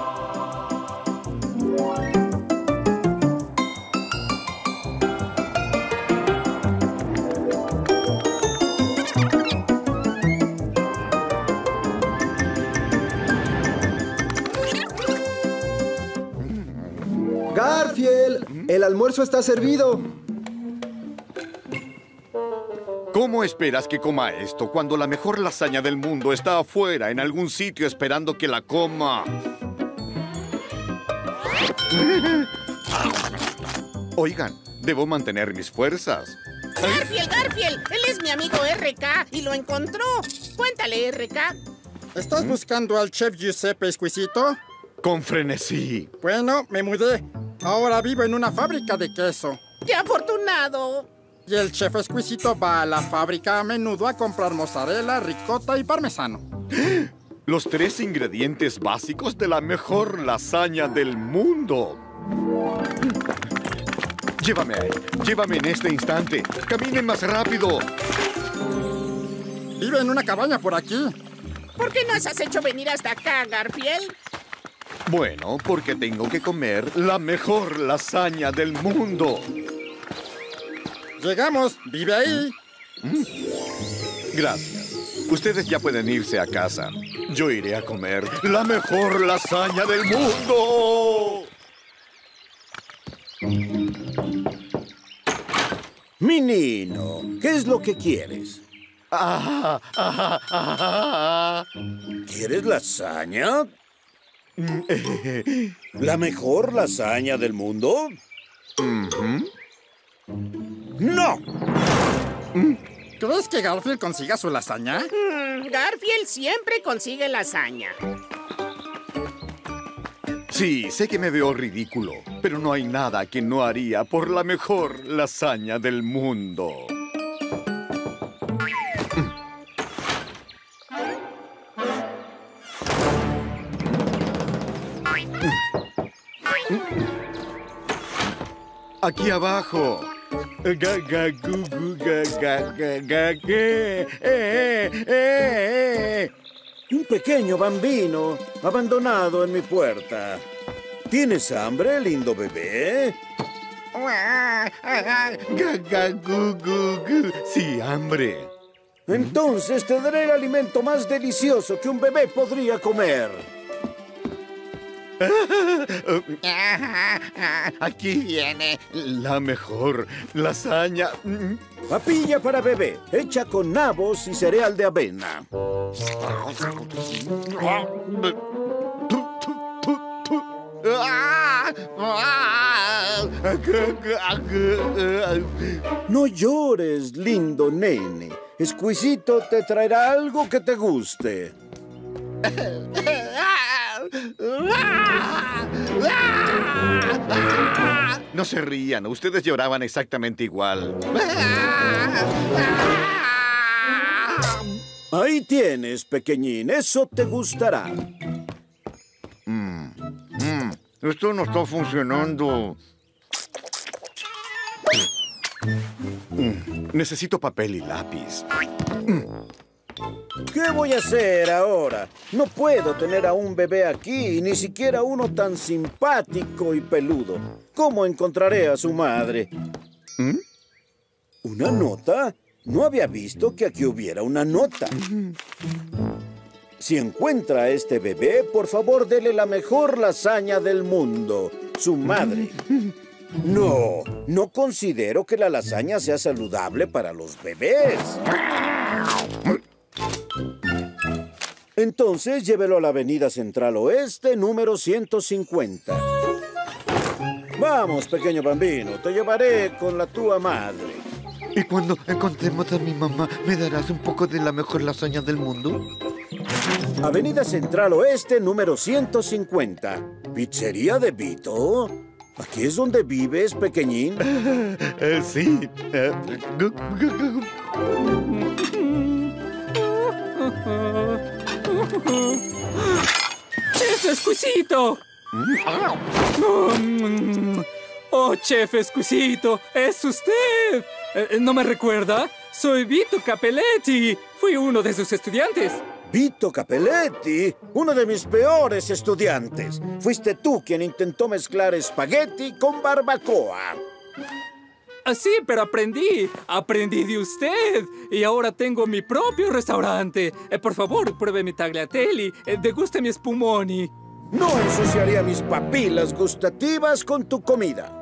¡Garfield! ¡El almuerzo está servido! ¿Cómo esperas que coma esto cuando la mejor lasaña del mundo está afuera, en algún sitio, esperando que la coma? Oigan, debo mantener mis fuerzas. ¡Garfield, Garfield! Él es mi amigo R K y lo encontró. Cuéntale, R K. ¿Estás ¿Mm? buscando al chef Giuseppe Exquisito? Con frenesí. Bueno, me mudé. Ahora vivo en una fábrica de queso. ¡Qué afortunado! Y el chef exquisito va a la fábrica a menudo a comprar mozzarella, ricota y parmesano. Los tres ingredientes básicos de la mejor lasaña del mundo. Llévame ahí, llévame en este instante. ¡Caminen más rápido! Vive en una cabaña por aquí. ¿Por qué nos has hecho venir hasta acá, Garfield? Bueno, porque tengo que comer la mejor lasaña del mundo. Llegamos. ¿Vive ahí? ¿Mm? Gracias. Ustedes ya pueden irse a casa. Yo iré a comer la mejor lasaña del mundo. Menino, ¿qué es lo que quieres? Ah, ah, ah, ah. ¿Quieres lasaña? ¿La mejor lasaña del mundo? Uh-huh. ¡No! ¿Crees que Garfield consiga su lasaña? Mm, Garfield siempre consigue lasaña. Sí, sé que me veo ridículo, pero no hay nada que no haría por la mejor lasaña del mundo. Aquí abajo. Ga, ga, gu, gu, ga, ga, ga, ga, ge. Eh, eh, eh. Un pequeño bambino abandonado en mi puerta. ¿Tienes hambre, lindo bebé? Ga, ga, gu, gu, gu. Sí, hambre. Entonces te daré el alimento más delicioso que un bebé podría comer. Aquí viene la mejor lasaña. Papilla para bebé, hecha con nabos y cereal de avena. No llores, lindo nene. Exquisito te traerá algo que te guste. No se rían, ustedes lloraban exactamente igual. Ahí tienes, pequeñín, eso te gustará. Mm, mm, esto no está funcionando. Mm, necesito papel y lápiz. Mm. ¿Qué voy a hacer ahora? No puedo tener a un bebé aquí, ni siquiera uno tan simpático y peludo. ¿Cómo encontraré a su madre? ¿Mm? ¿Una nota? No había visto que aquí hubiera una nota. Si encuentra a este bebé, por favor, dele la mejor lasaña del mundo, su madre. No, no considero que la lasaña sea saludable para los bebés. Entonces, llévelo a la avenida Central Oeste, número ciento cincuenta. Vamos, pequeño bambino, te llevaré con la tua madre. ¿Y cuando encontremos a mi mamá, me darás un poco de la mejor lasaña del mundo? Avenida Central Oeste, número ciento cincuenta. ¿Pizzería de Vito? ¿Aquí es donde vives, pequeñín? Eh, sí. Eh, ¡Chef exquisito! ¡Oh, chef exquisito! ¡Es usted! ¿No me recuerda? Soy Vito Capelletti. Fui uno de sus estudiantes. Vito Capelletti, uno de mis peores estudiantes. Fuiste tú quien intentó mezclar espagueti con barbacoa. Sí, pero aprendí. Aprendí de usted. Y ahora tengo mi propio restaurante. Eh, por favor, pruebe mi tagliatelle. Eh, deguste mi spumoni. No ensuciaría mis papilas gustativas con tu comida.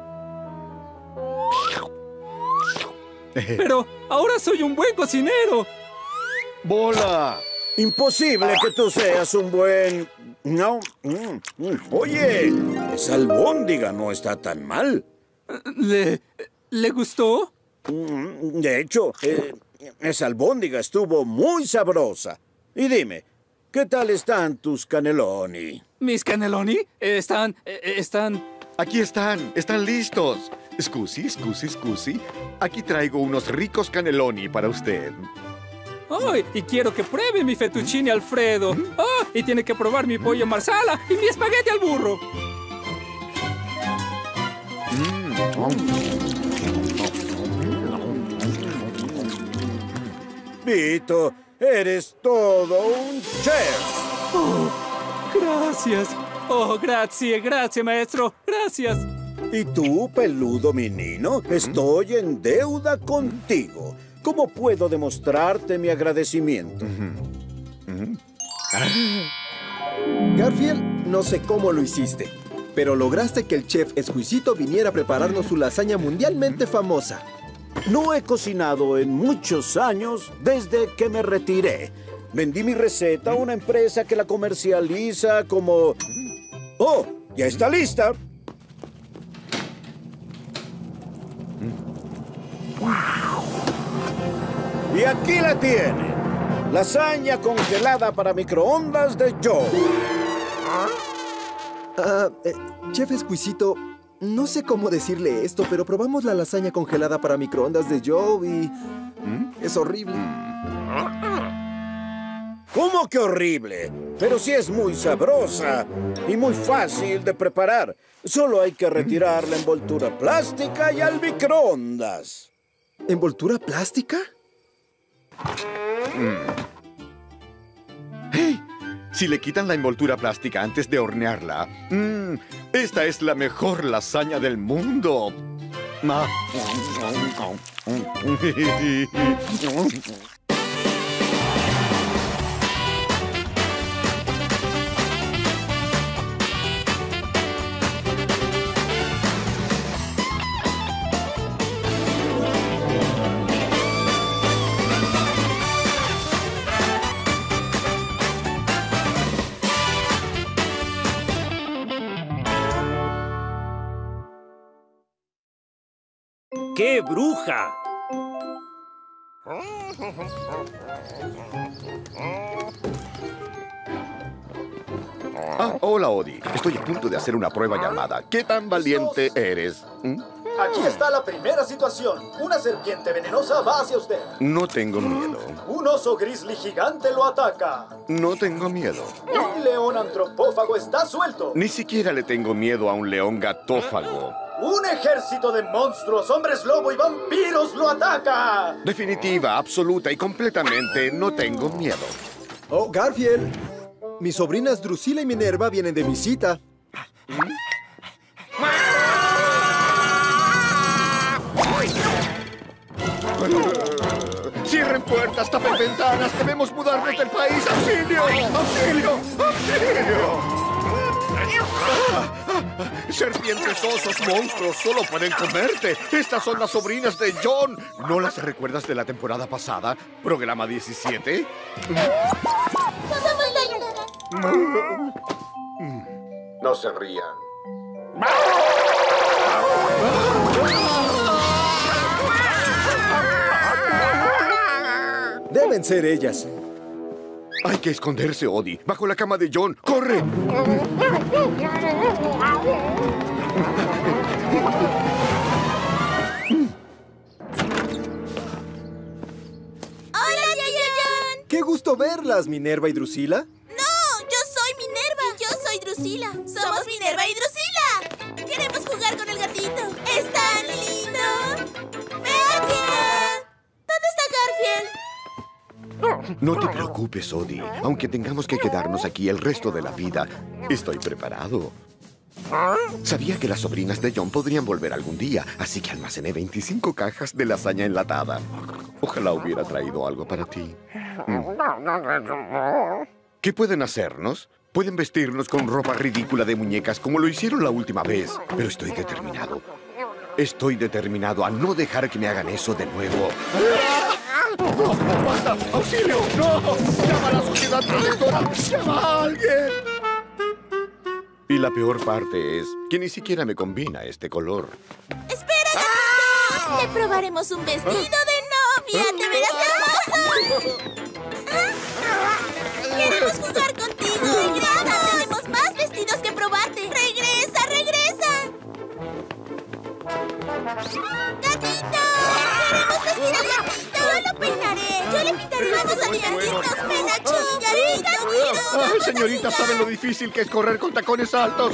Pero ahora soy un buen cocinero. ¡Bola! Imposible que tú seas un buen... No. Oye, esa albóndiga no está tan mal. ¿Le... ¿Le gustó? De hecho, eh, esa albóndiga estuvo muy sabrosa. Y dime, ¿qué tal están tus cannelloni? ¿Mis cannelloni? Están... están... Aquí están, están listos. Scusi, scusi, scusi. Aquí traigo unos ricos cannelloni para usted. ¡Ay! Y quiero que pruebe mi fettuccine Alfredo. ¡Oh! Y tiene que probar mi pollo marsala y mi espagueti al burro. Vito, eres todo un chef. Oh, gracias. Oh, gracias, gracias, maestro. Gracias. Y tú, peludo menino, estoy en deuda contigo. ¿Cómo puedo demostrarte mi agradecimiento? Garfield, no sé cómo lo hiciste, pero lograste que el chef exquisito viniera a prepararnos su lasaña mundialmente famosa. No he cocinado en muchos años desde que me retiré. Vendí mi receta a una empresa que la comercializa como... ¡Oh! ¡Ya está lista! Y aquí la tiene. Lasaña congelada para microondas de Joe. Ah, eh, chef exquisito, no sé cómo decirle esto, pero probamos la lasaña congelada para microondas de Joe y... ¿Mm? Es horrible. ¿Cómo que horrible? Pero sí es muy sabrosa y muy fácil de preparar. Solo hay que retirar la envoltura plástica y al microondas. ¿Envoltura plástica? ¡Hey! Si le quitan la envoltura plástica antes de hornearla, mmm, esta es la mejor lasaña del mundo. ¡Qué bruja! Ah, hola, Odie. Estoy a punto de hacer una prueba llamada. ¿Qué tan valiente eres? ¿Mm? Aquí está la primera situación. Una serpiente venenosa va hacia usted. No tengo miedo. Un oso grizzly gigante lo ataca. No tengo miedo. Un león antropófago está suelto. Ni siquiera le tengo miedo a un león gatófago. Un ejército de monstruos, hombres lobo y vampiros lo ataca. Definitiva, absoluta y completamente no tengo miedo. Oh, Garfield. Mis sobrinas Drusila y Minerva vienen de visita. ¡Cierren puertas, tapen ventanas! ¡Debemos mudarnos del país! ¡Auxilio! ¡Auxilio! ¡Auxilio! Serpientes, osos, monstruos, solo pueden comerte. Estas son las sobrinas de John. ¿No las recuerdas de la temporada pasada? ¿Programa diecisiete? No se rían. Deben ser ellas. Hay que esconderse, Odie. Bajo la cama de John. ¡Corre! ¡Hola, Yaya John! ¡Qué gusto verlas, Minerva y Drusila! ¡No! ¡Yo soy Minerva! Y yo soy Drusila. ¡Somos Minerva y Drusila! ¡Queremos jugar con el gatito! ¡Es tan lindo! ¡Garfield! ¿Dónde está Garfield? No te preocupes, Odie. Aunque tengamos que quedarnos aquí el resto de la vida, estoy preparado. Sabía que las sobrinas de John podrían volver algún día, así que almacené veinticinco cajas de lasaña enlatada. Ojalá hubiera traído algo para ti. Mm. ¿Qué pueden hacernos? Pueden vestirnos con ropa ridícula de muñecas como lo hicieron la última vez, pero estoy determinado. Estoy determinado a no dejar que me hagan eso de nuevo. ¡No! ¡Basta! ¡Auxilio! ¡No! ¡Llama a la sociedad protectora! ¡Llama a alguien! Y la peor parte es que ni siquiera me combina este color. ¡Espera, gatito! Le probaremos un vestido de novia. ¡Te verás hermoso! ¡Queremos jugar contigo! ¡Regresa! ¡Tenemos más vestidos que probarte! ¡Regresa, regresa! ¡Gatito! ¡Queremos vestir al gatito! ¡Yo lo peinaré! ¡Yo le pintaré! ¡Vamos a divertirnos, Penacho! ¡Gatito, quiero! ¡Ay, señorita! ¿Saben lo difícil que es correr con tacones altos?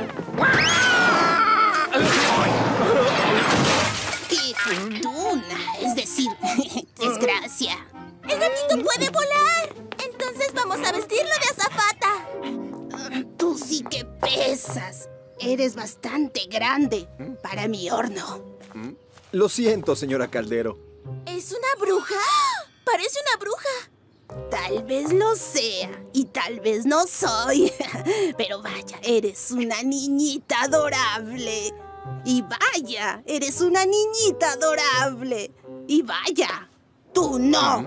¡Qué fortuna! Es decir, desgracia. ¡El gatito puede volar! Entonces vamos a vestirlo de azafata. Tú sí que pesas. Eres bastante grande para mi horno. Lo siento, señora Caldero. ¿Es una bruja? ¡Parece una bruja! Tal vez lo sea y tal vez no soy. Pero vaya, eres una niñita adorable. Y vaya, eres una niñita adorable. Y vaya, tú no.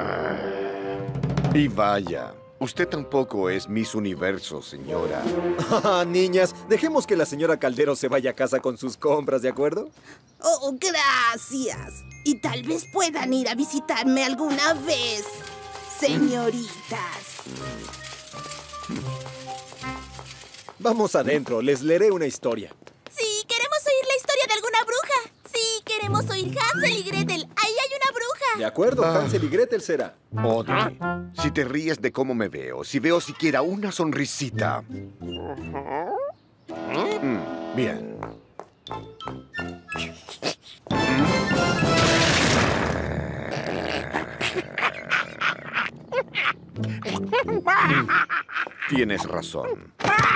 Y vaya, usted tampoco es Miss Universo, señora. Ah, niñas, dejemos que la señora Caldero se vaya a casa con sus compras, ¿de acuerdo? Oh, gracias. Y tal vez puedan ir a visitarme alguna vez, señoritas. Vamos adentro, les leeré una historia. Sí, queremos oír la historia de alguna bruja. Sí, queremos oír Hansel y Gretel. Ahí hay una bruja. De acuerdo, Ah. Hansel y Gretel será. Odie, si te ríes de cómo me veo, si veo siquiera una sonrisita. Mm, bien. Tienes razón.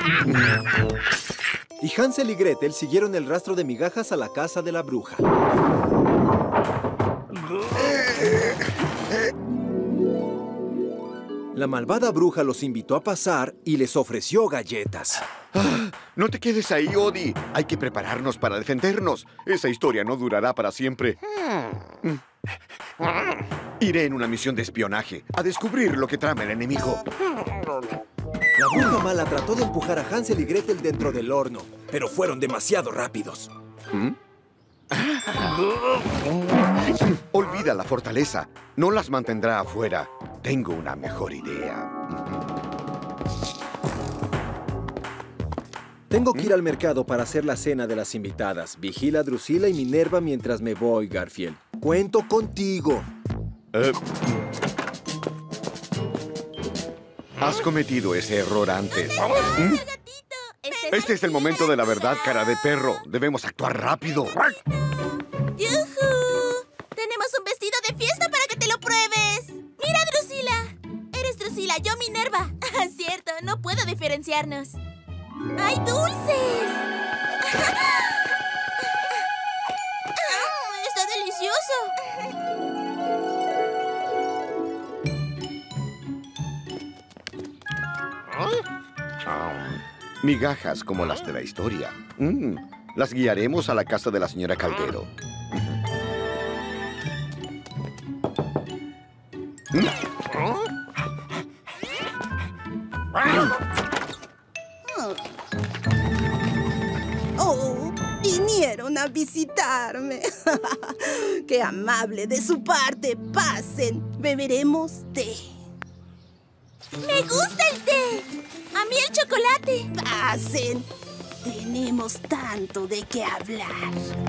Y Hansel y Gretel siguieron el rastro de migajas a la casa de la bruja. La malvada bruja los invitó a pasar y les ofreció galletas. Ah, no te quedes ahí, Odie. Hay que prepararnos para defendernos. Esa historia no durará para siempre. Mm. Iré en una misión de espionaje a descubrir lo que trama el enemigo. La bruja mala trató de empujar a Hansel y Gretel dentro del horno, pero fueron demasiado rápidos. ¿Mm? Olvida la fortaleza. No las mantendrá afuera. Tengo una mejor idea. Tengo que ir al mercado para hacer la cena de las invitadas. Vigila a Drusila y Minerva mientras me voy, Garfield. Cuento contigo. Eh. Has cometido ese error antes. ¿Mm? Este es el momento de la verdad, cara de perro. Debemos actuar rápido. ¡Yujú! Tenemos un vestido de fiesta para que te lo pruebes. ¡Mira, Drusila! Eres Drusila, yo Minerva. Cierto, no puedo diferenciarnos. ¡Hay dulces! ¡Está delicioso! Migajas como las de la historia. Mm, las guiaremos a la casa de la señora Caldero. Mm. Oh, vinieron a visitarme. Qué amable de su parte. Pasen, beberemos té. ¡Me gusta el té! ¡A mí el chocolate! Pasen. Tenemos tanto de qué hablar.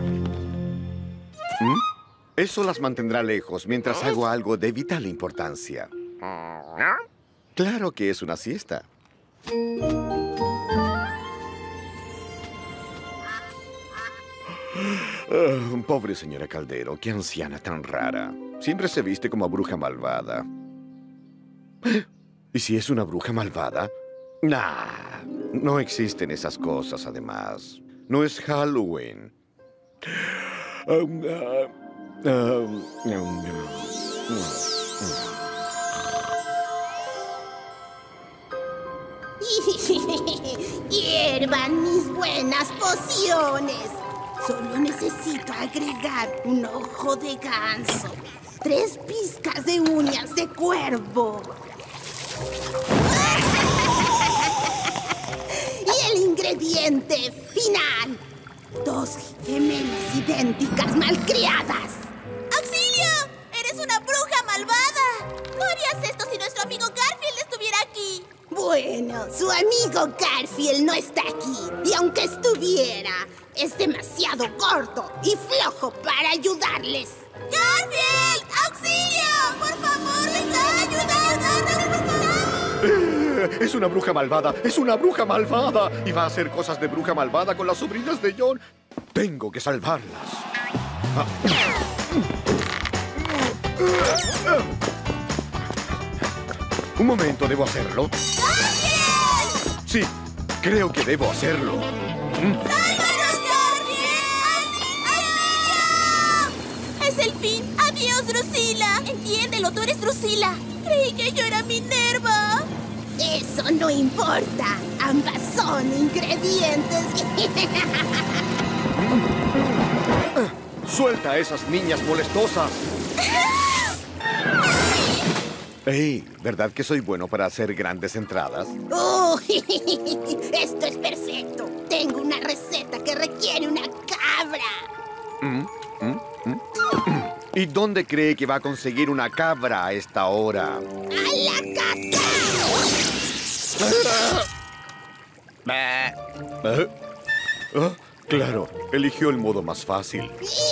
¿Mm? Eso las mantendrá lejos mientras hago algo de vital importancia. Claro que es una siesta. Uh, pobre señora Caldero, qué anciana tan rara. Siempre se viste como bruja malvada. ¿Y si es una bruja malvada? Nah, no existen esas cosas, además. No es Halloween. Um, uh, um, um, um, Hiervan mis buenas pociones. Solo necesito agregar un ojo de ganso, tres pizcas de uñas de cuervo. Y el ingrediente final. Dos gemelas idénticas malcriadas. ¡Auxilio! ¡Eres una bruja malvada! No harías esto si nuestro amigo Garfield estuviera aquí. Bueno, su amigo Garfield no está aquí. Y aunque estuviera, es demasiado gordo y flojo para ayudarles. ¡Garfield! ¡Auxilio! ¡Por favor, venga, ayúdanos! Es una bruja malvada, es una bruja malvada. Y va a hacer cosas de bruja malvada con las sobrinas de John. Tengo que salvarlas. Ah. Un momento, ¿debo hacerlo? ¡Garfield! Sí, creo que debo hacerlo. ¡Sálvanos, Garfield! ¡Auxilio! ¡Es el fin! ¡Adiós, Drusila! Entiéndelo, tú eres Drusila. Creí que yo era Minerva. Eso no importa. Ambas son ingredientes. ¡Suelta a esas niñas molestosas! ¡Ey! ¿Verdad que soy bueno para hacer grandes entradas? ¡Oh! Esto es perfecto. Tengo una receta que requiere una cabra. ¿Mm? ¿Mm? ¿Mm? ¿Y dónde cree que va a conseguir una cabra a esta hora? ¡A la casa! ¿Eh? ¿Ah? Claro, eligió el modo más fácil.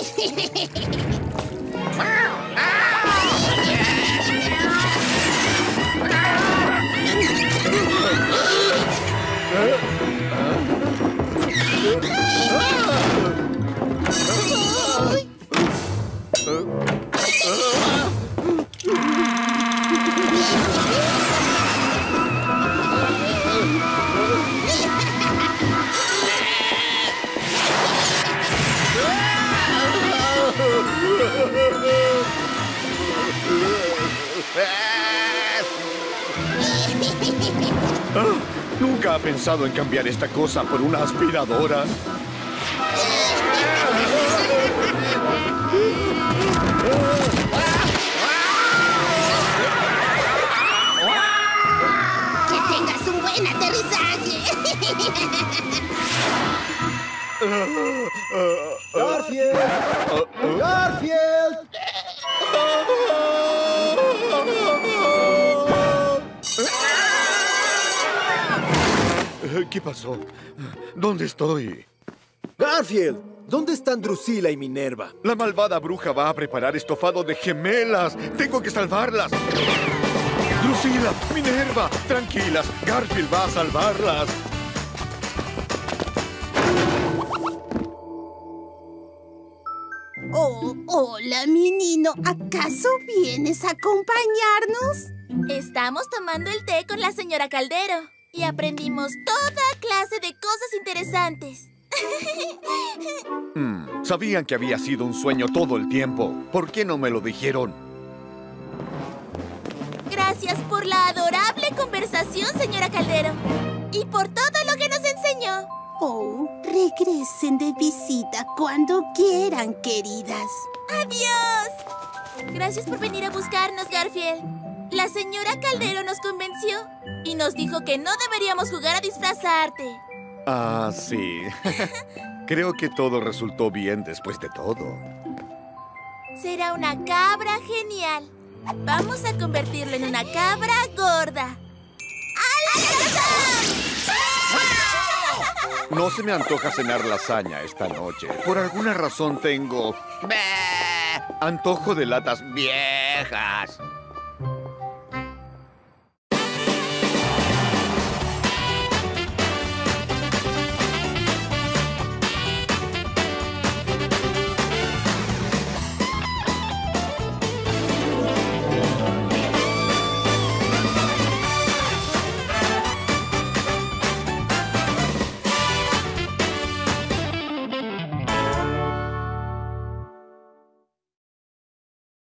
Ah, ¿nunca ha pensado en cambiar esta cosa por una aspiradora? ¡Que tengas un buen aterrizaje! ¡Garfield! ¡Garfield! ¿Qué pasó? ¿Dónde estoy? Garfield, ¿dónde están Drusila y Minerva? La malvada bruja va a preparar estofado de gemelas. Tengo que salvarlas. Drusila, Minerva, tranquilas. Garfield va a salvarlas. Oh, hola, mi Nino. ¿Acaso vienes a acompañarnos? Estamos tomando el té con la señora Caldero y aprendimos toda clase de cosas interesantes. Mm, sabían que había sido un sueño todo el tiempo. ¿Por qué no me lo dijeron? Gracias por la adorable conversación, señora Caldero. Y por todo lo que nos enseñó. Oh, regresen de visita cuando quieran, queridas. ¡Adiós! Gracias por venir a buscarnos, Garfield. La señora Caldero nos convenció y nos dijo que no deberíamos jugar a disfrazarte. Ah, sí. Creo que todo resultó bien después de todo. Será una cabra genial. Vamos a convertirlo en una cabra gorda. ¡A la casa! No se me antoja cenar lasaña esta noche. Por alguna razón tengo... antojo de latas viejas.